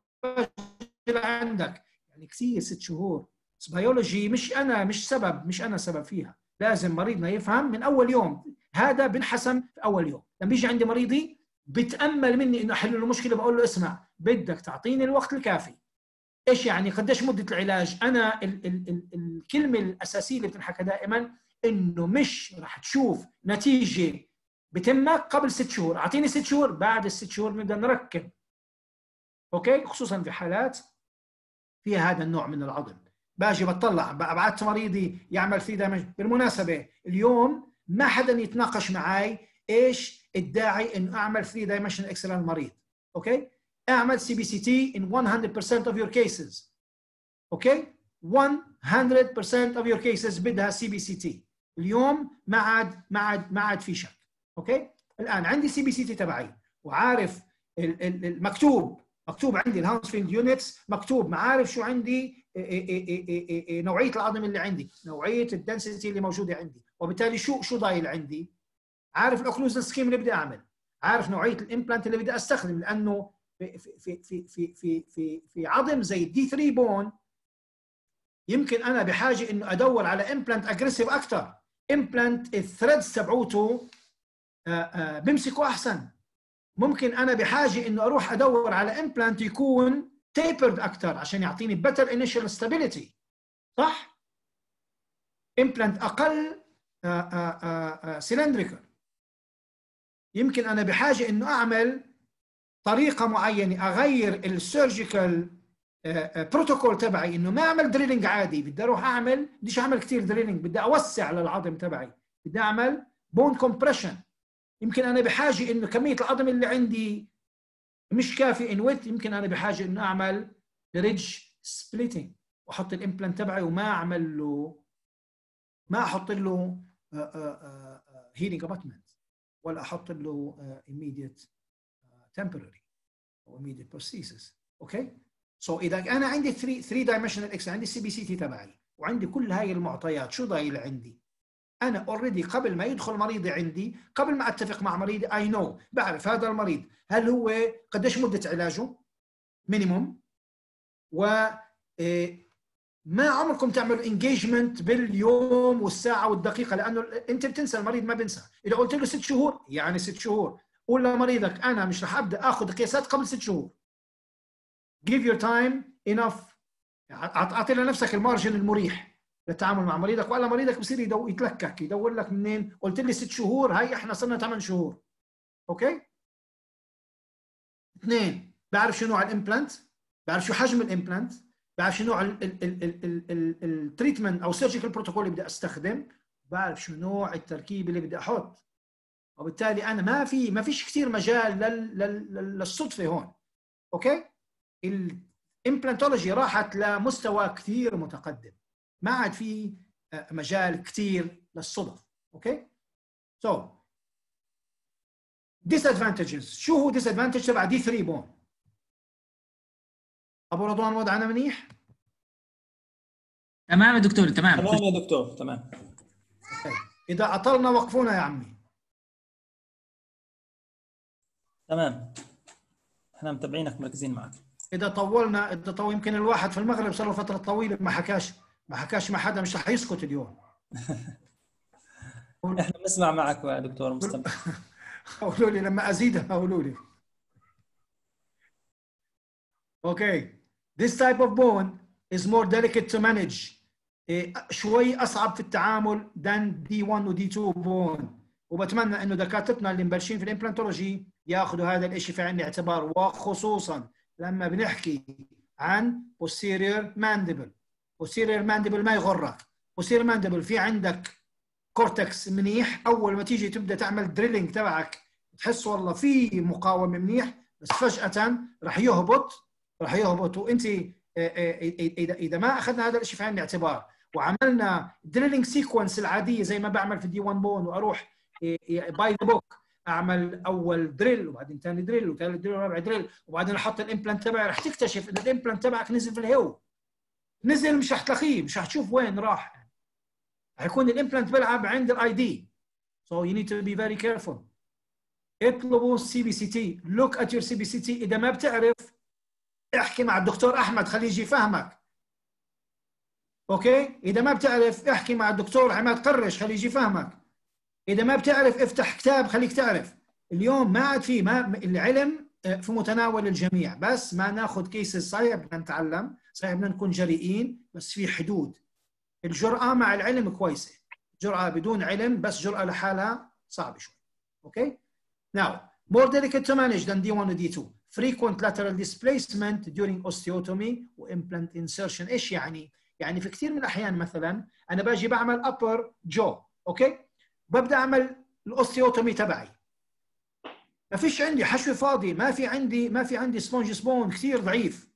عندك يعني كثير ست شهور. بس بيولوجي مش انا مش سبب مش انا سبب فيها، لازم مريضنا يفهم من اول يوم. هذا بنحسم في اول يوم. لما بيجي عندي مريضي بتامل مني انه احل له المشكله بقول له اسمع بدك تعطيني الوقت الكافي. ايش يعني قديش مده العلاج؟ انا ال ال ال الكلمه الاساسيه اللي بتنحكى دائما انه مش راح تشوف نتيجه بتمك قبل ست شهور، اعطيني ست شهور، بعد الست شهور نبدا نركب. اوكي؟ خصوصا في حالات فيها هذا النوع من العظم. باجي بطلع بعت مريضي يعمل ثري دايمنشن. بالمناسبه اليوم ما حدا يتناقش معي ايش الداعي انه اعمل ثري دايمنشن اكس راي للمريض. اوكي؟ اعمل سي بي سي تي in one hundred percent of your cases. اوكي؟ one hundred percent of your cases بدها سي بي سي تي. اليوم ما عاد ما عاد ما عاد في شك. اوكي؟ الان عندي سي بي سي تي تبعي وعارف المكتوب مكتوب عندي الهاونسفيلد يونتس، مكتوب معارف شو عندي نوعيه العظم اللي عندي، نوعيه الدنسيتي اللي موجوده عندي، وبالتالي شو شو ضايل عندي، عارف الاوكلوزن سكيم اللي بدي اعمل، عارف نوعيه الامبلانت اللي بدي استخدم. لانه في في في في في في, في عظم زي الدي ثري بون يمكن انا بحاجه انه ادور على امبلانت اجريسيف اكثر، امبلانت الثريدز تبعوته بمسكوا احسن. ممكن انا بحاجه انه اروح ادور على امبلانت يكون تيبرد اكثر عشان يعطيني بيتر انيشال ستابيليتي. صح؟ امبلانت اقل سلندريكال. يمكن انا بحاجه انه اعمل طريقه معينه، اغير السيرجيكال بروتوكول تبعي، انه ما اعمل دريلينج عادي، بدي اروح اعمل بديش اعمل كثير دريلينج، بدي اوسع للعظم تبعي، بدي اعمل بون كومبريشن. يمكن انا بحاجه انه كميه العظم اللي عندي مش كافي ان ويت، يمكن انا بحاجه انه اعمل ريدج سبليتنج. واحط الامبلانت تبعي وما اعمل له ما احط له هيلينج اباتمنت ولا احط له immediate temporary او immediate prosthesis. اوكي سو so اذا انا عندي ثري دايمنشنال اكس، عندي السي بي سي تي تبعي وعندي كل هاي المعطيات، شو ضايل عندي؟ انا اوريدي قبل ما يدخل مريضي عندي، قبل ما اتفق مع مريضي اي نو بعرف هذا المريض هل هو قديش مده علاجه مينيموم، و ما عمركم تعملوا انجيجمنت باليوم والساعه والدقيقه، لانه انت بتنسى، المريض ما بنسى. اذا قلت له ست شهور يعني ست شهور، قول لمريضك انا مش رح ابدا اخذ قياسات قبل ست شهور. give your time enough، اعطي لنفسك المارجن المريح للتعامل مع مريضك، والا مريضك بصير يدو يتلكك يدور لك منين؟ قلت لي ست شهور، هاي احنا صرنا ثمان شهور. اوكي؟ اثنين، بعرف شو نوع الامبلانت، بعرف شو حجم الامبلانت، بعرف شو نوع التريتمنت او سيرجيكال بروتوكول اللي بدي استخدم، بعرف شو نوع التركيب اللي بدي احط. وبالتالي انا ما في ما فيش كثير مجال لل لل للصدفه هون. اوكي؟ الامبلانتولوجي راحت لمستوى كثير متقدم، ما عاد في مجال كثير للصدف. اوكي؟ سو disadvantages، شو هو disadvantage تبع دي ثري بون؟ ابو رضوان وضعنا منيح؟ تمام يا دكتور، تمام تمام يا دكتور، تمام. اوكي اذا عطلنا وقفونا يا عمي. تمام، احنا متابعينك مركزين معك. اذا طولنا اذا طول يمكن الواحد في المغرب صار له فتره طويله ما حكاش ما حكاش مع حدا، مش رح يسكت اليوم. احنا بنسمع معك يا دكتور مستمع. قولوا لي لما ازيدها، قولوا لي. اوكي this type of bone is more delicate to manage، إيه شوي اصعب في التعامل than دي واحد و دي تو bone، وبتمنى انه دكاترتنا اللي مبلشين في الامبلانتولوجي ياخذوا هذا الشيء في عين الاعتبار، وخصوصا لما بنحكي عن posterior mandible. posterior mandible ما يغرك، posterior mandible في عندك كورتكس منيح، اول ما تيجي تبدا تعمل دريلينج تبعك تحس والله في مقاومه منيح، بس فجاه راح يهبط راح يهبط وانت اذا اذا ما اخذنا هذا الشيء في عين الاعتبار وعملنا دريلينج سيكونس العاديه زي ما بعمل في دي واحد بون، واروح باي ذا بوك اعمل اول دريل وبعدين ثاني دريل وثالث دريل ورابع دريل وبعدين احط الامبلانت تبعي، راح تكتشف ان الامبلانت تبعك نزل في الهواء، نزل مش راح تلاقيه، مش راح تشوف وين راح، حيكون الامبلانت بيلعب عند الاي دي. so you need to be very careful. اطلبوا السي بي سي تي، look at your سي بي سي تي. اذا ما بتعرف احكي مع الدكتور احمد خليه يجي يفهمك. اوكي؟ اذا ما بتعرف احكي مع الدكتور عماد قرش خليه يجي يفهمك. اذا ما بتعرف افتح كتاب خليك تعرف. اليوم ما عاد في ما العلم في متناول الجميع، بس ما ناخذ كيسز. صحيح بدنا نتعلم، صحيح بدنا نكون جريئين، بس في حدود. الجرأة مع العلم كويسة، جرأة بدون علم بس جرأة لحالها صعبة شوي. اوكي؟ Now, more delicate to manage than دي واحد و دي تو. frequent lateral displacement during osteotomy و implant insertion. ايش يعني؟ يعني في كثير من الاحيان مثلا انا باجي بعمل upper jaw، اوكي؟ ببدا اعمل الاوستيوتومي تبعي، ما فيش عندي حشو فاضي، ما في عندي ما في عندي سبونج سبون كثير ضعيف،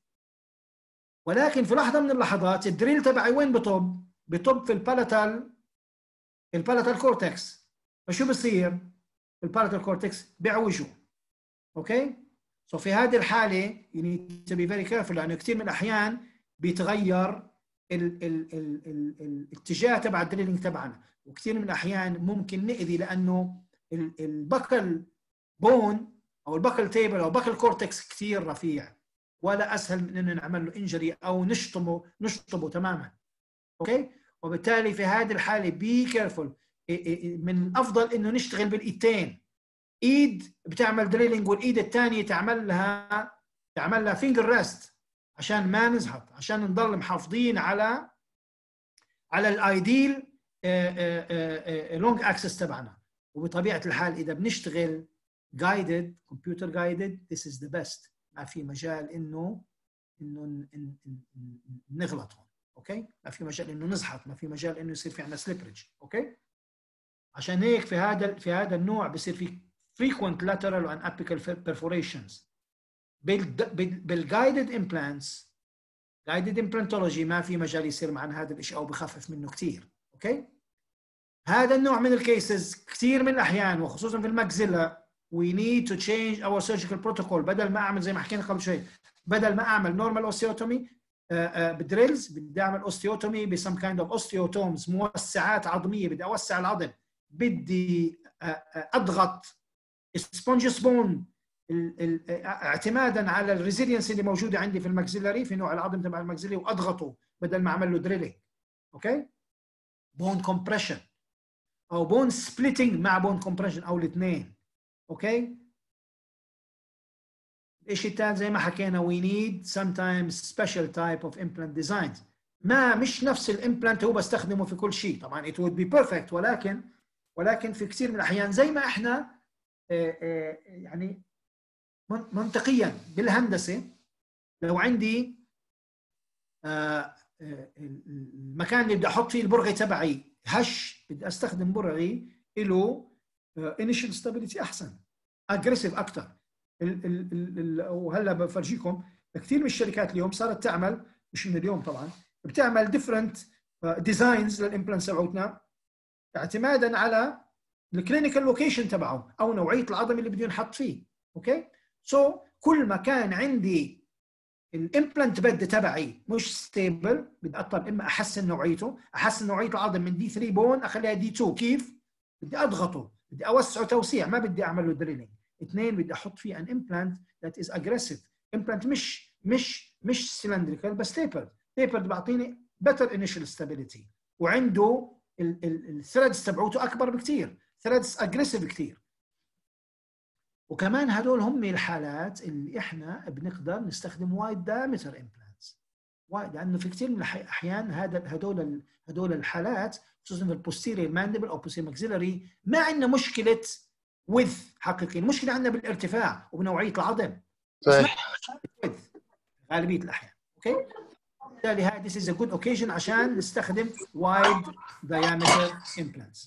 ولكن في لحظه من اللحظات الدريل تبعي وين بطب؟ بطب في البالاتال البالاتال كورتكس. فشو بصير؟ البالاتال كورتكس بيعوجه. اوكي؟ سو في هذه الحاله you need to be very careful، لانه كثير من الاحيان بيتغير ال ال ال ال الاتجاه تبع الدريلينج تبعنا، وكثير من الاحيان ممكن نأذي، لانه البكل بون او البكل تيبل او البكل كورتكس كثير رفيع، ولا اسهل من انه نعمل له انجري او نشطبه نشطبه تماما. اوكي؟ وبالتالي في هذه الحاله بي كيرفول. من الافضل انه نشتغل بالايدتين، ايد بتعمل دريلينج والايد الثانيه تعمل لها تعمل لها فينجر ريست عشان ما نزهق، عشان نضل محافظين على على الايديل لونج اكسس تبعنا. وبطبيعه الحال اذا بنشتغل جايدد كمبيوتر جايدد this is the best، ما في مجال انه انه نغلط هون. اوكي؟ ما في مجال انه نزحف، ما في مجال انه يصير في عندنا سليبرج. اوكي؟ عشان هيك في هذا في هذا النوع بصير في frequent lateral and apical perforations. بالجايدد implants جايدد امبلانتولوجي ما في مجال يصير معنا هذا الشيء او بخفف منه كثير. اوكي هذا النوع من الكيسز كثير من الاحيان وخصوصا في الماكسيلا we need to change our surgical protocol. بدل ما اعمل زي ما حكينا قبل شوي، بدل ما اعمل نورمال اوستيوتومي بدريلز بدي اعمل اوستيوتومي بسم كايند اوف اوستيوتومز، موسعات عظميه، بدي اوسع العظم، بدي اضغط سبونجس بون اعتمادا على الريزيلينس اللي موجوده عندي في الماكسيلاري في نوع العظم تبع الماكسيلاري واضغطه بدل ما اعمل له دريلينج. اوكي بون كومبريشن او بون سبليتنج مع بون كومبريشن او الاثنين. اوكي الشيء الثاني زي ما حكينا we need sometimes special type of implant designs. ما مش نفس الامبلانت هو بستخدمه في كل شيء طبعا it would be perfect، ولكن ولكن في كثير من الاحيان زي ما احنا يعني منطقيا بالهندسه لو عندي المكان اللي بدي احط فيه البرغي تبعي هش، بدي استخدم برغي له initial stability احسن اجريسيف اكثر. وهلا بفرجيكم كثير من الشركات اليوم صارت تعمل، مش من اليوم طبعا، بتعمل ديفرنت ديزاينز للامبلانتس تبعتنا اعتمادا على الكلينيكال لوكيشن تبعه او نوعيه العظم اللي بده ينحط فيه. اوكي سو so, كل ما كان عندي الامبلانت بد تبعي مش ستيبل بدي اضطر اما احسن نوعيته، احسن نوعيه العظم من دي ثري بون اخليها دي تو. كيف؟ بدي اضغطه، بدي اوسعه توسيع، ما بدي اعمل له دريلينج. اثنين بدي احط فيه ان امبلانت ذات از اجريسيف، امبلانت مش مش مش سلندريكال بس تيبرد. تيبرد بعطيني بيتر انيشال ستابيليتي وعنده الثريدز تبعوته اكبر بكثير، ثريدز اجريسيف كثير. وكمان هدول هم الحالات اللي احنا بنقدر نستخدم وايد دايمتر امبلانتس، لانه في كثير من الاحيان هذا هدول هدول الحالات خصوصا في البوستيريور ماندبل او بوستيريور ماكسيلاري ما عندنا مشكله وذ حقيقي، المشكله عندنا بالارتفاع وبنوعيه العظم صحيح غالبيه الاحيان. اوكي بالتالي هاي this is a good occasion عشان نستخدم wide diameter implants.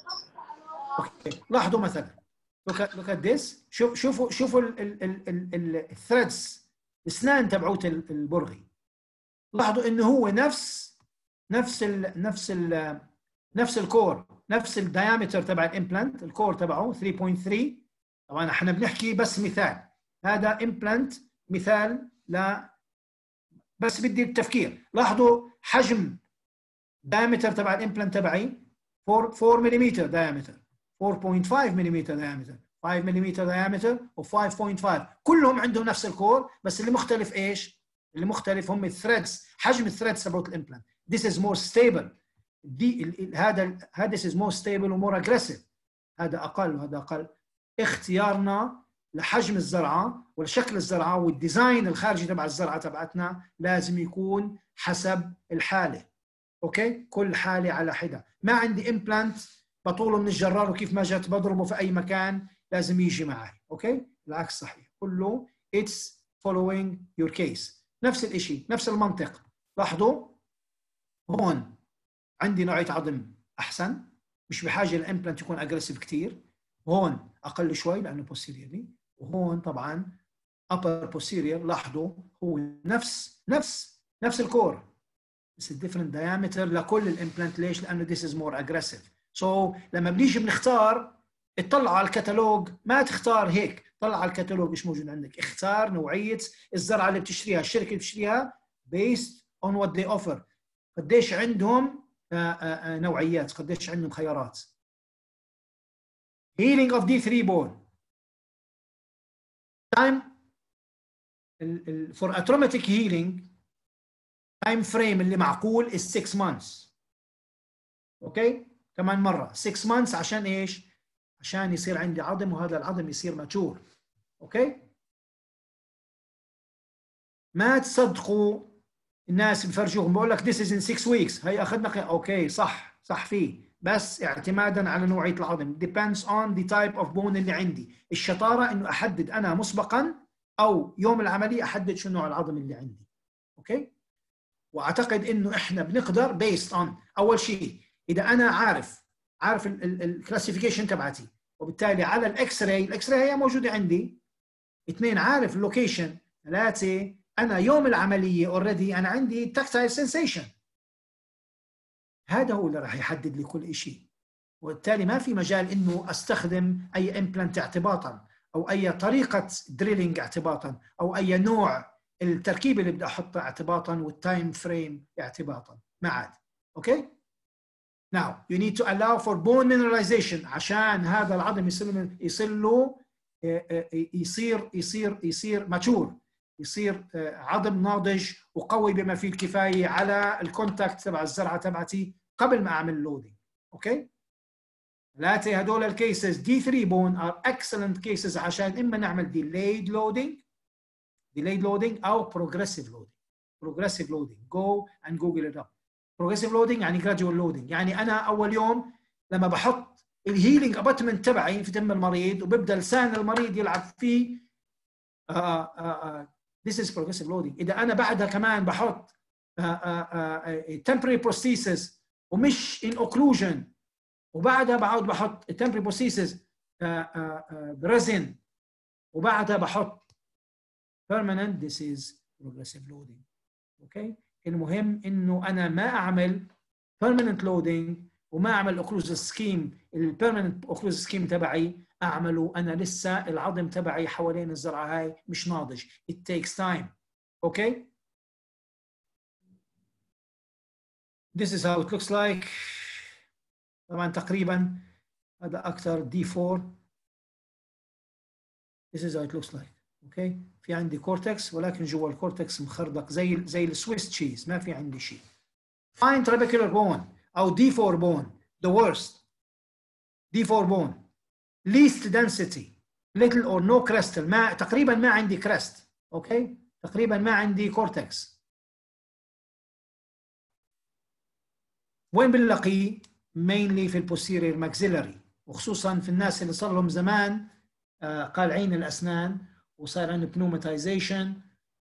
اوكي لاحظوا مثلا look at look at this، شوف شوفوا شوفوا الثريدز الاسنان تبعوت البرغي، لاحظوا انه هو نفس نفس ال نفس ال نفس الكور، نفس الدايمتر تبع الامبلانت، الكور تبعه ثري بوينت ثري. طبعا احنا بنحكي بس مثال، هذا امبلانت مثال لا بس بدي التفكير. لاحظوا حجم دايمتر تبع الامبلانت تبعي فور ملم دايمتر، فور بوينت فايف ملم دايمتر، فايف ملم دايمتر و فايف بوينت فايف، كلهم عندهم نفس الكور بس اللي مختلف ايش؟ اللي مختلف هم الثريدز، حجم الثريدز تبعت الامبلانت. This is more stable. دي هذا هذا is more stable و more aggressive. هذا اقل وهذا اقل. اختيارنا لحجم الزرعه ولشكل الزرعه والديزاين الخارجي تبع الزرعه تبعتنا لازم يكون حسب الحاله. اوكي كل حاله على حده. ما عندي امبلانت بطوله من الجرار وكيف ما جت بضربه في اي مكان لازم يجي معي. اوكي العكس صحيح، كله it's following your case. نفس الشيء نفس المنطق. لاحظوا هون عندي نوعيه عظم احسن، مش بحاجه الامبلانت يكون اجريسيف كثير، هون اقل شوي لانه posteriorly، وهون طبعا upper posterior. لاحظوا هو نفس نفس نفس الكور بس different diameter لكل الامبلانت. ليش؟ لانه this is more aggressive. سو so, لما بنيجي بنختار اطلعوا على الكتالوج، ما تختار هيك، طلع على الكتالوج ايش موجود عندك، اختار نوعيه الزرعه اللي بتشتريها، الشركه اللي بتشتريها based on what they offer. قديش عندهم نوعيات، قديش عندهم خيارات. healing of دي ثري bone time for a traumatic healing time frame اللي معقول is six months. اوكي كمان مره six months عشان ايش؟ عشان يصير عندي عظم وهذا العظم يصير ماتشور. اوكي ما تصدقوا الناس بفرجوهم بقول لك this is in six weeks، هي اخذنا. اوكي صح صح فيه، بس اعتمادا على نوعيه العظم depends on the type of bone اللي عندي. الشطاره انه احدد انا مسبقا او يوم العمليه احدد شو نوع العظم اللي عندي. اوكي واعتقد انه احنا بنقدر based on اول شيء اذا انا عارف عارف الكلاسيفيكيشن تبعتي، وبالتالي على الاكس راي، الاكس راي هي موجوده عندي. اثنين عارف اللوكيشن. ثلاثه انا يوم العمليه اوريدي انا عندي تاكتايل سنسيشن، هذا هو اللي راح يحدد لي كل شيء، وبالتالي ما في مجال انه استخدم اي امبلانت اعتباطا او اي طريقه دريلينج اعتباطا او اي نوع التركيب اللي بدي احطه اعتباطا والتايم فريم اعتباطا، ما عاد. اوكي؟ Now you need to allow for bone mineralization عشان هذا العظم يصير يصير له يصير يصير يصير ماتشور، يصير عظم ناضج وقوي بما فيه الكفايه على الكونتاكت تبع الزرعه تبعتي قبل ما اعمل لودينج. اوكي؟ ثلاثه هدول الكيسز دي ثري بون ار اكسلنت كيسز عشان اما نعمل delayed loading delayed loading او progressive loading. progressive loading go and google it up. progressive loading يعني gradual loading، يعني انا اول يوم لما بحط الهيلينج اباتمنت تبعي في تم المريض وببدا لسان المريض يلعب فيه uh, uh, uh, this is progressive loading. اذا انا بعدها كمان بحط uh, uh, uh, temporary prosthesis ومش in occlusion وبعدها بعود بحط temporary prosthesis برزن وبعدها بحط permanent this is progressive loading. اوكي؟ المهم انه انا ما اعمل permanent loading وما اعمل occlusive scheme. البيرمننت occlusive scheme تبعي اعمله انا لسه العظم تبعي حوالين الزرعه هاي مش ناضج. it takes time. اوكي؟ this is how it looks like. طبعا تقريبا هذا اكثر دي فور. this is how it looks like. اوكي؟ في عندي كورتكس ولكن جوا الكورتكس مخربق زي زي السويس تشيز، ما في عندي شيء. fine trabecular bone او دي فور bone the worst. دي فور bone least density little or no crestal، ما تقريبا ما عندي crest. اوكي؟ تقريبا ما عندي كورتكس. وين بنلاقيه؟ mainly في البوستيرير maxillary، وخصوصا في الناس اللي صار لهم زمان آه قالعين الاسنان وصار عندهم بنوماتيزيشن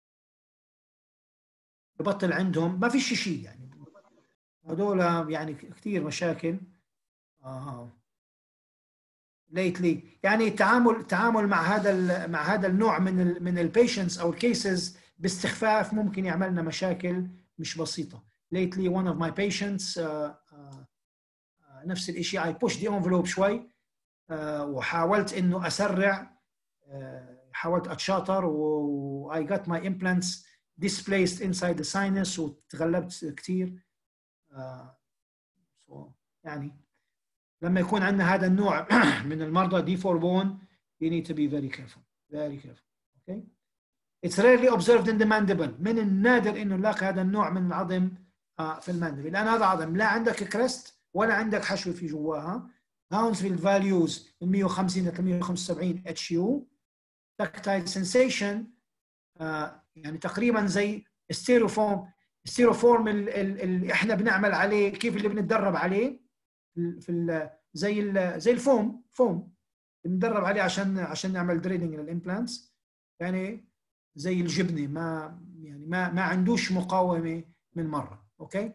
ببطل عندهم ما فيش شيء، يعني هذول يعني كثير مشاكل آه. ليتلي يعني التعامل التعامل مع هذا مع هذا النوع من ال من البيشنتس او الكيسز باستخفاف ممكن يعمل لنا مشاكل مش بسيطه. lately one of my patients uh, uh, نفس الشيء I pushed the envelope شوي uh, وحاولت انه اسرع uh, حاولت اتشاطر و I got my implants displaced inside the sinus وتغلبت كثير. uh, so يعني لما يكون عندنا هذا النوع من المرضى دي فور bone you need to be very careful very careful. okay it's rarely observed in the mandible. من النادر انه نلاقي هذا النوع من العظم uh, في الماندبل، لان هذا عظم لا عندك كريست ولا عندك حشوه في جواها. هاونسفيلد فاليوز من مية وخمسين ل مية وخمسة وسبعين اتش يو. تاكتايل سنسيشن يعني تقريبا زي الستيروفورم الستيروفورم اللي احنا بنعمل عليه كيف اللي بنتدرب عليه في ال زي ال زي الفوم فوم بندرب عليه عشان عشان نعمل دريلينج للامبلانتس، يعني زي الجبنه ما يعني ما ما عندوش مقاومه من مره. اوكي؟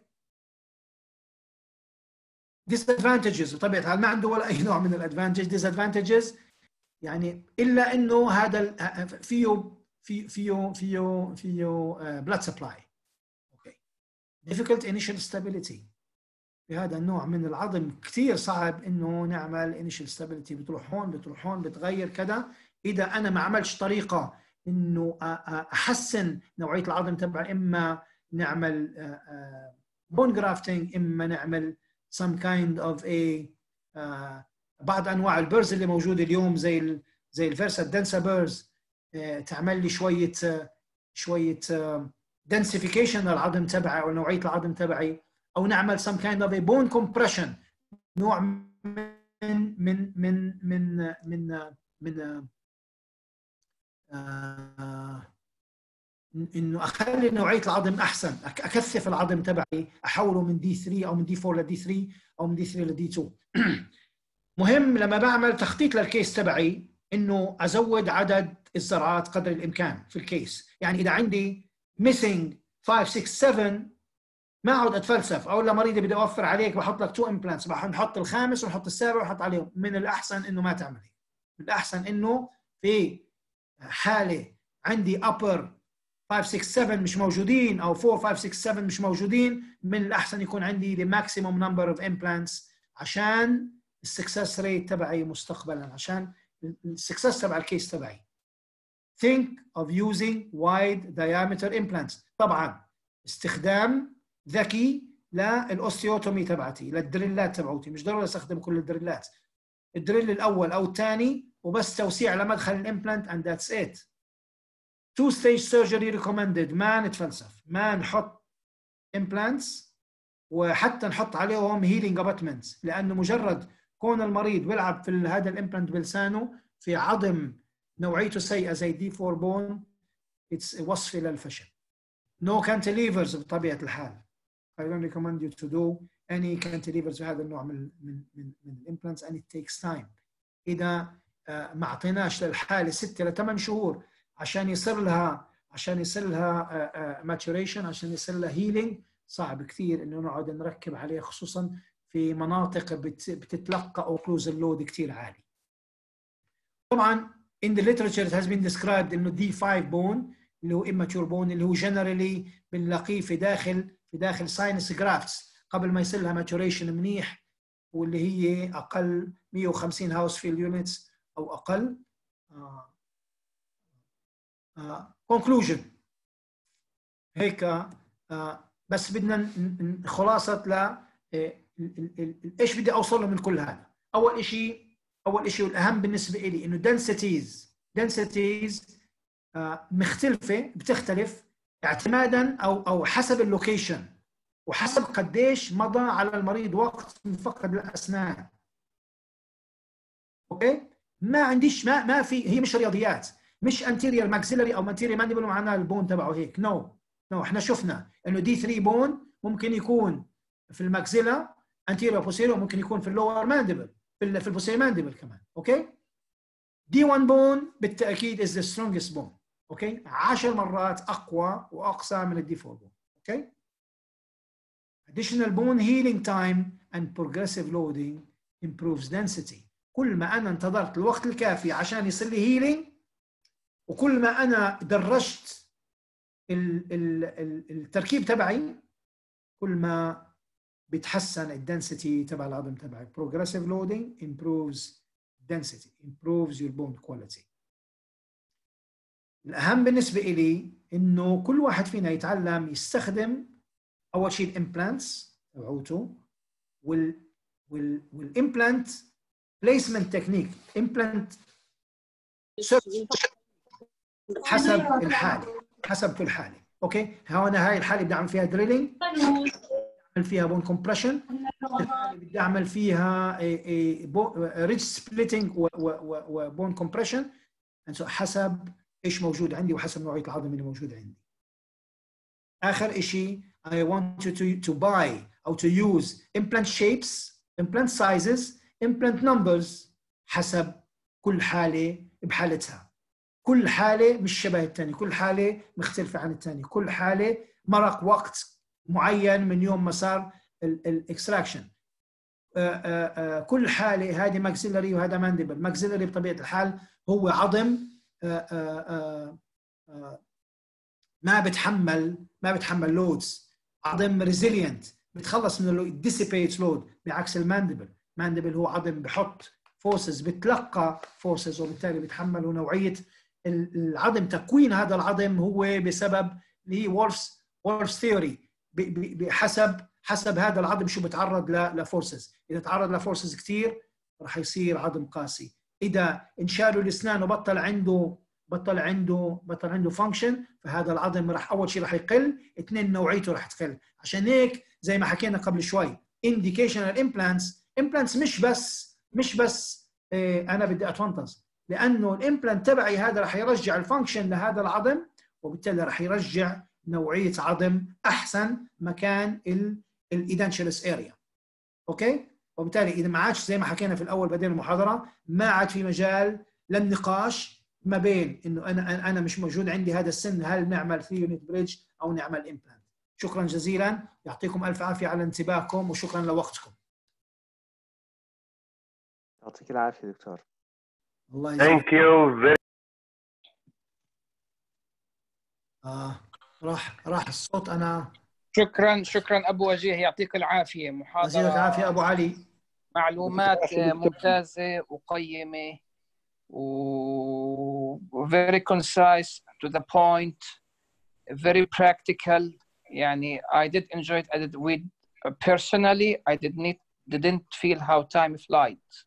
disadvantages بطبيعه الحال ما عنده ولا اي نوع من الادفانتج. disadvantages يعني الا انه هذا فيه في فيه فيه فيه blood supply. اوكي. difficult initial stability. بهذا النوع من العظم كثير صعب انه نعمل initial stability، بتروح هون بتروح هون بتغير كذا. اذا انا ما عملش طريقه انه احسن نوعيه العظم تبعي، اما نعمل bone grafting اما نعمل some kind of a uh, بعض انواع البرز اللي موجوده اليوم زي ال زي الفيرسا دنسا بيرز uh, تعمل لي شويه uh, شويه densification uh, للعظم تبعي او نوعيه العظم تبعي، او نعمل some kind of a bone compression، نوع من من من من من من uh, انه اخلي نوعيه العظم احسن، اكثف العظم تبعي، احوله من دي ثري او من دي فور لدي ثري او من دي ثري لدي تو. مهم لما بعمل تخطيط للكيس تبعي انه ازود عدد الزرعات قدر الامكان في الكيس. يعني اذا عندي missing خمسة ستة سبعة ما اقعد اتفلسف اقول لمريضي بدي اوفر عليك بحط لك تو امبلانتس، بنحط الخامس ونحط السابع ونحط عليهم. من الاحسن انه ما تعمل هيك. من الاحسن انه في حاله عندي upper خمسة ستة سبعة مش موجودين او أربعة خمسة ستة سبعة مش موجودين، من الاحسن يكون عندي the maximum number of implants عشان السكسس ريت تبعي مستقبلا، عشان السكسس تبع الكيس تبعي. think of using wide diameter implants. طبعا استخدام ذكي للاوستيوتومي تبعتي، للدريلات تبعوتي، مش ضروري استخدم كل الدريلات، الدريل الاول او الثاني وبس توسيع لمدخل الامبلانت and that's it. two stage surgery recommended. ما نتفلسف، ما نحط implants وحتى نحط عليهم healing abutments، لانه مجرد كون المريض بيلعب في هذا الامبلانت بلسانه في عظم نوعيته سيئه زي دي فور بون، اتس وصف للفشل. no cantilevers بطبيعه الحال. I don't recommend you to do any cantilevers في هذا النوع من من من, من الامبلانتس and it takes time. اذا ما اعطيناش للحاله ستة الى ثمان شهور عشان يصير لها عشان يصير لها maturation، عشان يصير لها healing، صعب كثير انه نقعد نركب عليه، خصوصا في مناطق بتتلقى اوكلوزال لود كثير عالي. طبعا in the literature it has been described انه دي خمسة bone اللي هو immature bone اللي هو generally بنلاقيه في داخل في داخل sinus grafts قبل ما يصير لها maturation منيح، واللي هي اقل مئة وخمسين هاوس فيلد يونتس او اقل. آه. آه. conclusion هيك آه. بس بدنا خلاصة ل ايش بدي اوصل له من كل هذا. اول شيء اول شيء والاهم بالنسبه لي انه densities densities آه مختلفه، بتختلف اعتمادا او او حسب اللوكيشن وحسب قديش مضى على المريض وقت من فقد الاسنان. اوكي، ما عنديش ما ما في، هي مش رياضيات، مش anterior maxillary او anterior mandible معناها البون تبعه هيك. نو no. نو no. احنا شفنا انه دي ثلاثة بون ممكن يكون في الماكسيلا anterior posterior، ممكن يكون في اللور مانديبل، في في البوستيريور مانديبل كمان. اوكي، دي واحد بون بالتاكيد is the strongest bone. اوكي، عشر مرات اقوى واقصى من الدي أربعة بون. اوكي، additional bone healing time and progressive loading improves density. كل ما انا انتظرت الوقت الكافي عشان يصير لي هيلينج، وكل ما انا درجت ال ال ال التركيب تبعي، كل ما بيتحسن الدنسيتي تبع العظم تبعي. progressive loading improves density improves your bone quality. الأهم بالنسبة إلي إنه كل واحد فينا يتعلم يستخدم أول شيء الإمبلانتس تبعوته وال وال والإمبلانت بليسمنت تكنيك، إمبلانت حسب الحالة، حسب كل حالة. أوكي، هون هاي الحالة بدي أعمل فيها دريلينج، بدي فيها بون كومبريشن، بدي اعمل فيها ريدج سبليتنج وبون كومبريشن، حسب ايش موجود عندي وحسب نوعيه العظم اللي موجود عندي. اخر شيء I want you to, to buy او to use implant shapes, implant sizes, implant numbers حسب كل حاله بحالتها. كل حاله مش شبه الثانيه، كل حاله مختلفه عن الثانيه، كل حاله مرق وقت معين من يوم ما صار الاكستراكشن. كل حاله، هذه ماكسيلري وهذا مانديبل. ماكسيلري بطبيعه الحال هو عظم آآ آآ آآ ما بتحمل ما بتحمل لودز، عظم ريزيلينت بتخلص من اللود، ديسيبيت لود، بعكس المانديبل. مانديبل هو عظم بحط فورسز، بتلقى فورسز، وبالتالي بتحمل. ونوعيه العظم، تكوين هذا العظم هو بسبب اللي هي وولفز وولفز ثيوري، بحسب حسب هذا العظم شو بتعرض لفورسز. اذا تعرض لفورسز كثير راح يصير عظم قاسي. اذا انشالوا الاسنان وبطل عنده بطل عنده بطل عنده فانكشن، فهذا العظم راح اول شيء راح يقل، اثنين نوعيته راح تقل. عشان هيك زي ما حكينا قبل شوي انديكيشنال امبلانتس امبلانتس مش بس مش بس إيه انا بدي اتفنطز، لانه الامبلانت تبعي هذا راح يرجع الفانكشن لهذا العظم، وبالتالي راح يرجع نوعيه عظم احسن مكان الايدنشالس اريا. اوكي، وبالتالي اذا ما عادش زي ما حكينا في الاول بدين المحاضره، ما عاد في مجال للنقاش ما بين انه انا انا مش موجود عندي هذا السن، هل نعمل ثري يونت بريدج او نعمل امبلانت. شكرا جزيلا، يعطيكم الف عافيه على انتباهكم، وشكرا لوقتكم. يعطيك العافيه دكتور. الله يجزاك. Thank you very آه راح راح الصوت أنا. شكرا شكرا أبو وجيه، يعطيك العافية. يعطيك محاضرة العافية أبو علي. معلومات ممتازة وقيمة و very concise to the point, very practical. يعني I did enjoy it. I did with personally I did not didn't feel how time flies.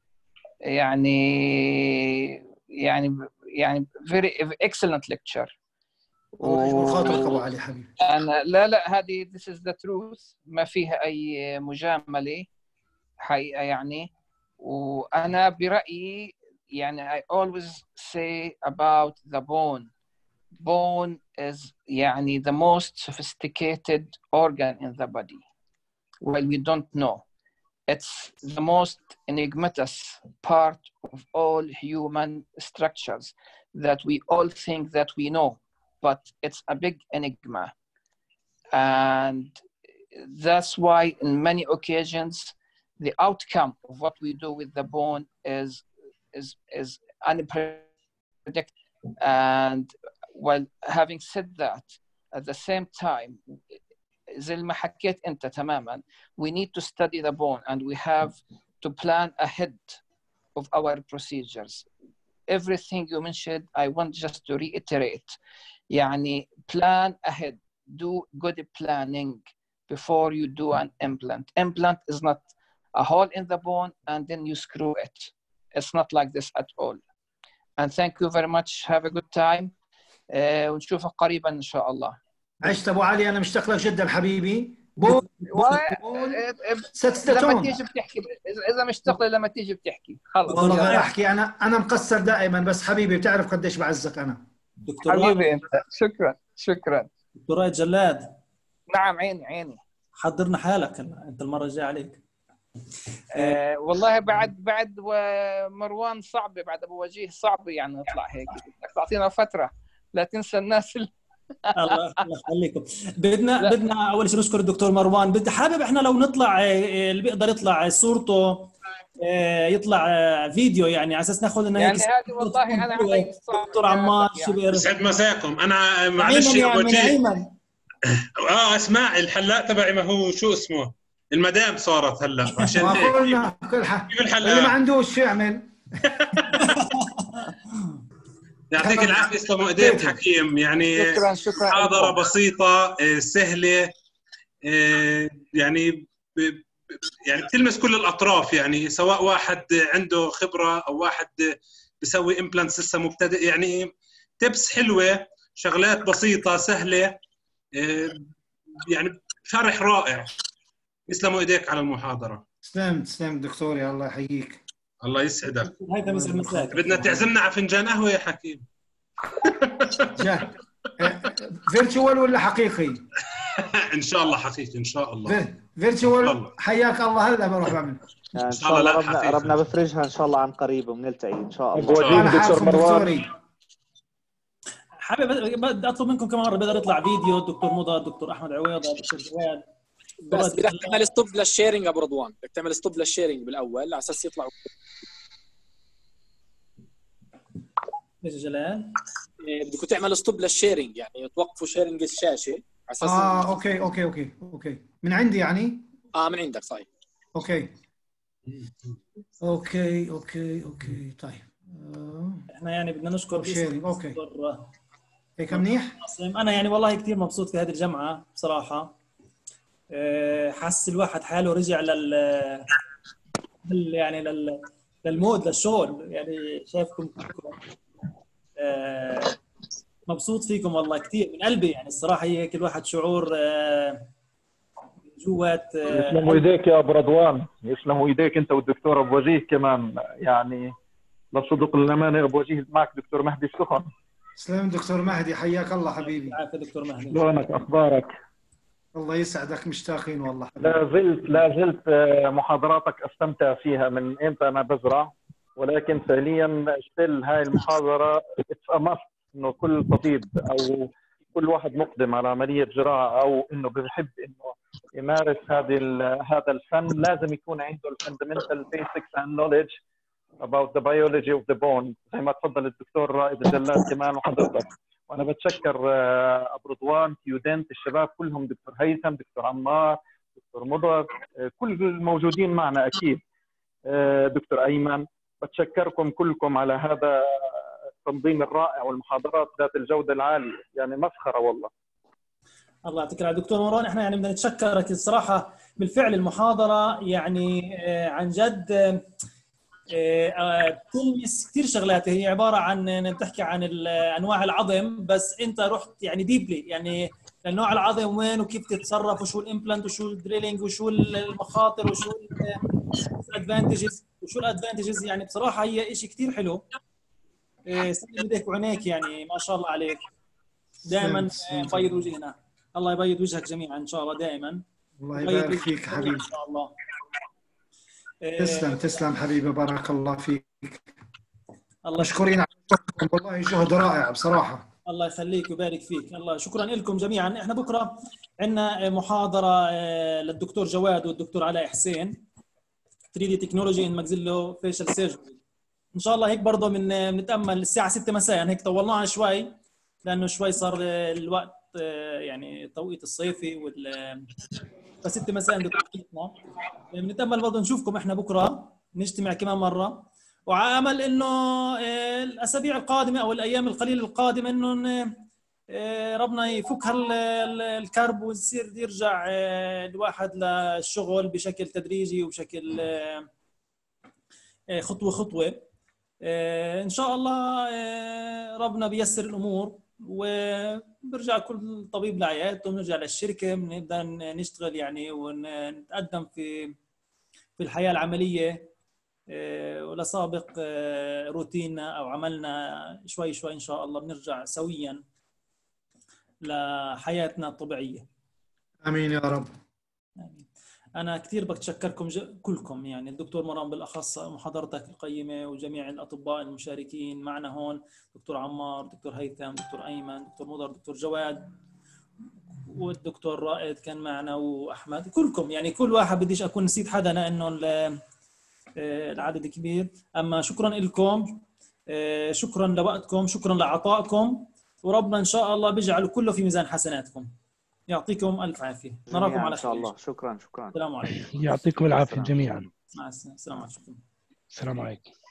يعني يعني يعني very excellent lecture. الله يجبر خاطرك أبو علي حبيبي. أنا لا لا هذه this is the truth، ما فيها أي مجاملة حقيقة يعني. وأنا برأيي يعني I always say about the bone. Bone is يعني the most sophisticated organ in the body. Well, we don't know. It's the most enigmatic part of all human structures that we all think that we know, but it's a big enigma. And that's why in many occasions, the outcome of what we do with the bone is, is, is unpredictable. And while having said that, at the same time, زي ما حكيت أنت تماماً, we need to study the bone and we have to plan ahead of our procedures. Everything you mentioned, I want just to reiterate. يعني plan ahead, do good planning before you do an implant. Implant is not a hole in the bone and then you screw it. It's not like this at all. And thank you very much. Have a good time. Uh, ونشوفك قريبا إن شاء الله. عشت أبو علي، أنا مشتاق لك جدا حبيبي. بون لما تيجي بتحكي، إذا مشتاق لما تيجي بتحكي خلاص. والله غير أحكي، أنا أنا مقصر دائما، بس حبيبي بتعرف قديش بعزك أنا. حبيبي أنت، شكرا شكرا. دكتور رائد جلاد. نعم عيني عيني. حضرنا حالك أنت المرة الجاية عليك. آه والله بعد بعد مروان صعبة، بعد أبو وجيه صعبة يعني نطلع هيك. بدك تعطينا فترة، لا تنسى الناس اللي الله يخليكم. بدنا لا. بدنا اول شيء نشكر الدكتور مروان. بدي حابب احنا لو نطلع اللي بيقدر يطلع صورته يطلع فيديو يعني على اساس ناخذ لنا يعني هذه والله انا علي دكتور عمار يعني. يسعد مساكم. انا معلش يا وجيه اه اسمع الحلاق تبعي ما هو شو اسمه المدام صارت هلا عشان هيك كل حق اللي ما عندوش شو يعمل. يعطيك العافيه، يسلموا ايديك حكيم. يعني شكرا شكرا. محاضره بسيطه سهله، يعني يعني بتلمس كل الاطراف، يعني سواء واحد عنده خبره او واحد بيسوي امبلانتس لسه مبتدئ، يعني تبس حلوه، شغلات بسيطه سهله، يعني شرح رائع. يسلموا ايديك على المحاضره. تسلم تسلم دكتور، يا الله يحييك. الله يسعدك. هيدا يسعد مساك. بدنا تعزمنا على فنجان قهوه يا حكيم. فيرتشوال ولا حقيقي؟ ان شاء الله حقيقي ان شاء الله. فيرتشوال حياك الله. هلا بروح بعمل ان شاء الله. ربنا ربنا بفرجها ان شاء الله عن قريب وبنلتقي ان شاء الله. انا دكتور مروان حابب بدي اطلب منكم كمان مره بقدر يطلع فيديو الدكتور مضى، الدكتور احمد عويضه، الدكتور جواد. بس بدك تعمل ستوب للشيرنج ابو رضوان، بدك تعمل ستوب للشيرنج بالاول على اساس يطلعوا. ايش جلال؟ بدكم تعمل ستوب للشيرنج، يعني توقفوا شيرنج الشاشه على اساس اه اوكي اوكي اوكي اوكي من عندي يعني. اه من عندك صحيح. اوكي اوكي اوكي اوكي طيب. آه. احنا يعني بدنا نشكر شيرنج. اوكي هيك منيح. انا يعني والله كثير مبسوط في هذه الجامعه بصراحه. حس الواحد حاله رجع لل يعني لل للمود للشغل، يعني شايفكم كلكم مبسوط فيكم والله كثير من قلبي، يعني الصراحه هي كل واحد شعور جوات. يسلموا ايديك يا ابو رضوان، يسلموا ايديك انت والدكتور ابو وجيه كمان، يعني للصدق للامانه ابو وجيه معك دكتور مهدي السخن. سلام دكتور مهدي، حياك الله حبيبي. عافيه دكتور مهدي. شلونك اخبارك؟ الله يسعدك، مشتاقين والله. لا زلت لا زلت محاضراتك استمتع فيها من امتى انا بزرع، ولكن فعليا ستيل هاي المحاضره اتس ا ماست انه كل طبيب او كل واحد مقدم على عمليه زراعه او انه بيحب انه يمارس هذه هذا الفن لازم يكون عنده الفاندمنتال بيسكس اند نوليدج about the biology of the bone، زي ما تفضل الدكتور رائد الجلاد كمان وحضرتك. وانا بتشكر ابو رضوان، تيودنت، الشباب كلهم، دكتور هيثم، دكتور عمار، دكتور مضر، كل الموجودين معنا اكيد، دكتور ايمن. بتشكركم كلكم على هذا التنظيم الرائع والمحاضرات ذات الجوده العاليه، يعني مسخره والله. الله يعطيك العافيه دكتور مروان. احنا يعني بدنا نتشكرك الصراحه، بالفعل المحاضره يعني عن جد بتلمس كثير شغلات. هي عباره عن بتحكي عن انواع العظم، بس انت رحت يعني ديبلي يعني النوع العظم وين وكيف تتصرف وشو الامبلانت وشو الدريلينج وشو المخاطر وشو الادفانتجز وشو الادفانتجز. يعني بصراحه هي شيء كثير حلو. سلم ايديك وعينيك، يعني ما شاء الله عليك، دائما بيض وجهنا. الله يبيض وجهك جميعا ان شاء الله دائما. الله يبارك فيك حبيبي. ان شاء الله. تسلم تسلم حبيبي، بارك الله فيك. الله مشكورين على وقتكم، والله جهد رائع بصراحه. الله يخليك ويبارك فيك. الله شكرا لكم جميعا. احنا بكره عندنا محاضره للدكتور جواد والدكتور علاء حسين، ثري دي تكنولوجي ان ماكسيلو فيشل سيرجري. ان شاء الله هيك برضه من بنتامل الساعه ستة مساء، هيك طولناها شوي لانه شوي صار الوقت يعني التوقيت الصيفي وال فستة مساء بتوقيتنا. بنتامل برضه نشوفكم احنا بكره، نجتمع كمان مره، وعلى امل انه الاسابيع القادمه او الايام القليله القادمه انه ربنا يفك هالكرب ويصير يرجع الواحد للشغل بشكل تدريجي وبشكل خطوه خطوه. ان شاء الله ربنا بيسر الامور وبرجع كل طبيب لعيادته، ونرجع للشركه، بنبدا نشتغل يعني ونتقدم في في الحياه العمليه ولا سابق روتيننا او عملنا. شوي شوي ان شاء الله بنرجع سويا لحياتنا الطبيعيه. امين يا رب. آمين. انا كثير بتشكركم كلكم، يعني الدكتور مروان بالاخص محاضرتك القيمه، وجميع الاطباء المشاركين معنا هون، دكتور عمار، دكتور هيثم، دكتور ايمن، دكتور مضر، دكتور جواد، والدكتور رائد كان معنا، واحمد، كلكم يعني كل واحد. بديش اكون نسيت حدا لانه العدد كبير. اما شكرا لكم، شكرا لوقتكم، شكرا لعطائكم، وربنا ان شاء الله بيجعل كله في ميزان حسناتكم. يعطيكم الف عافيه. نراكم على خير ان شاء الله. شكرا شكرا. السلام عليكم. يعطيكم العافيه جميعا. مع السلامه. السلام عليكم. السلام عليكم.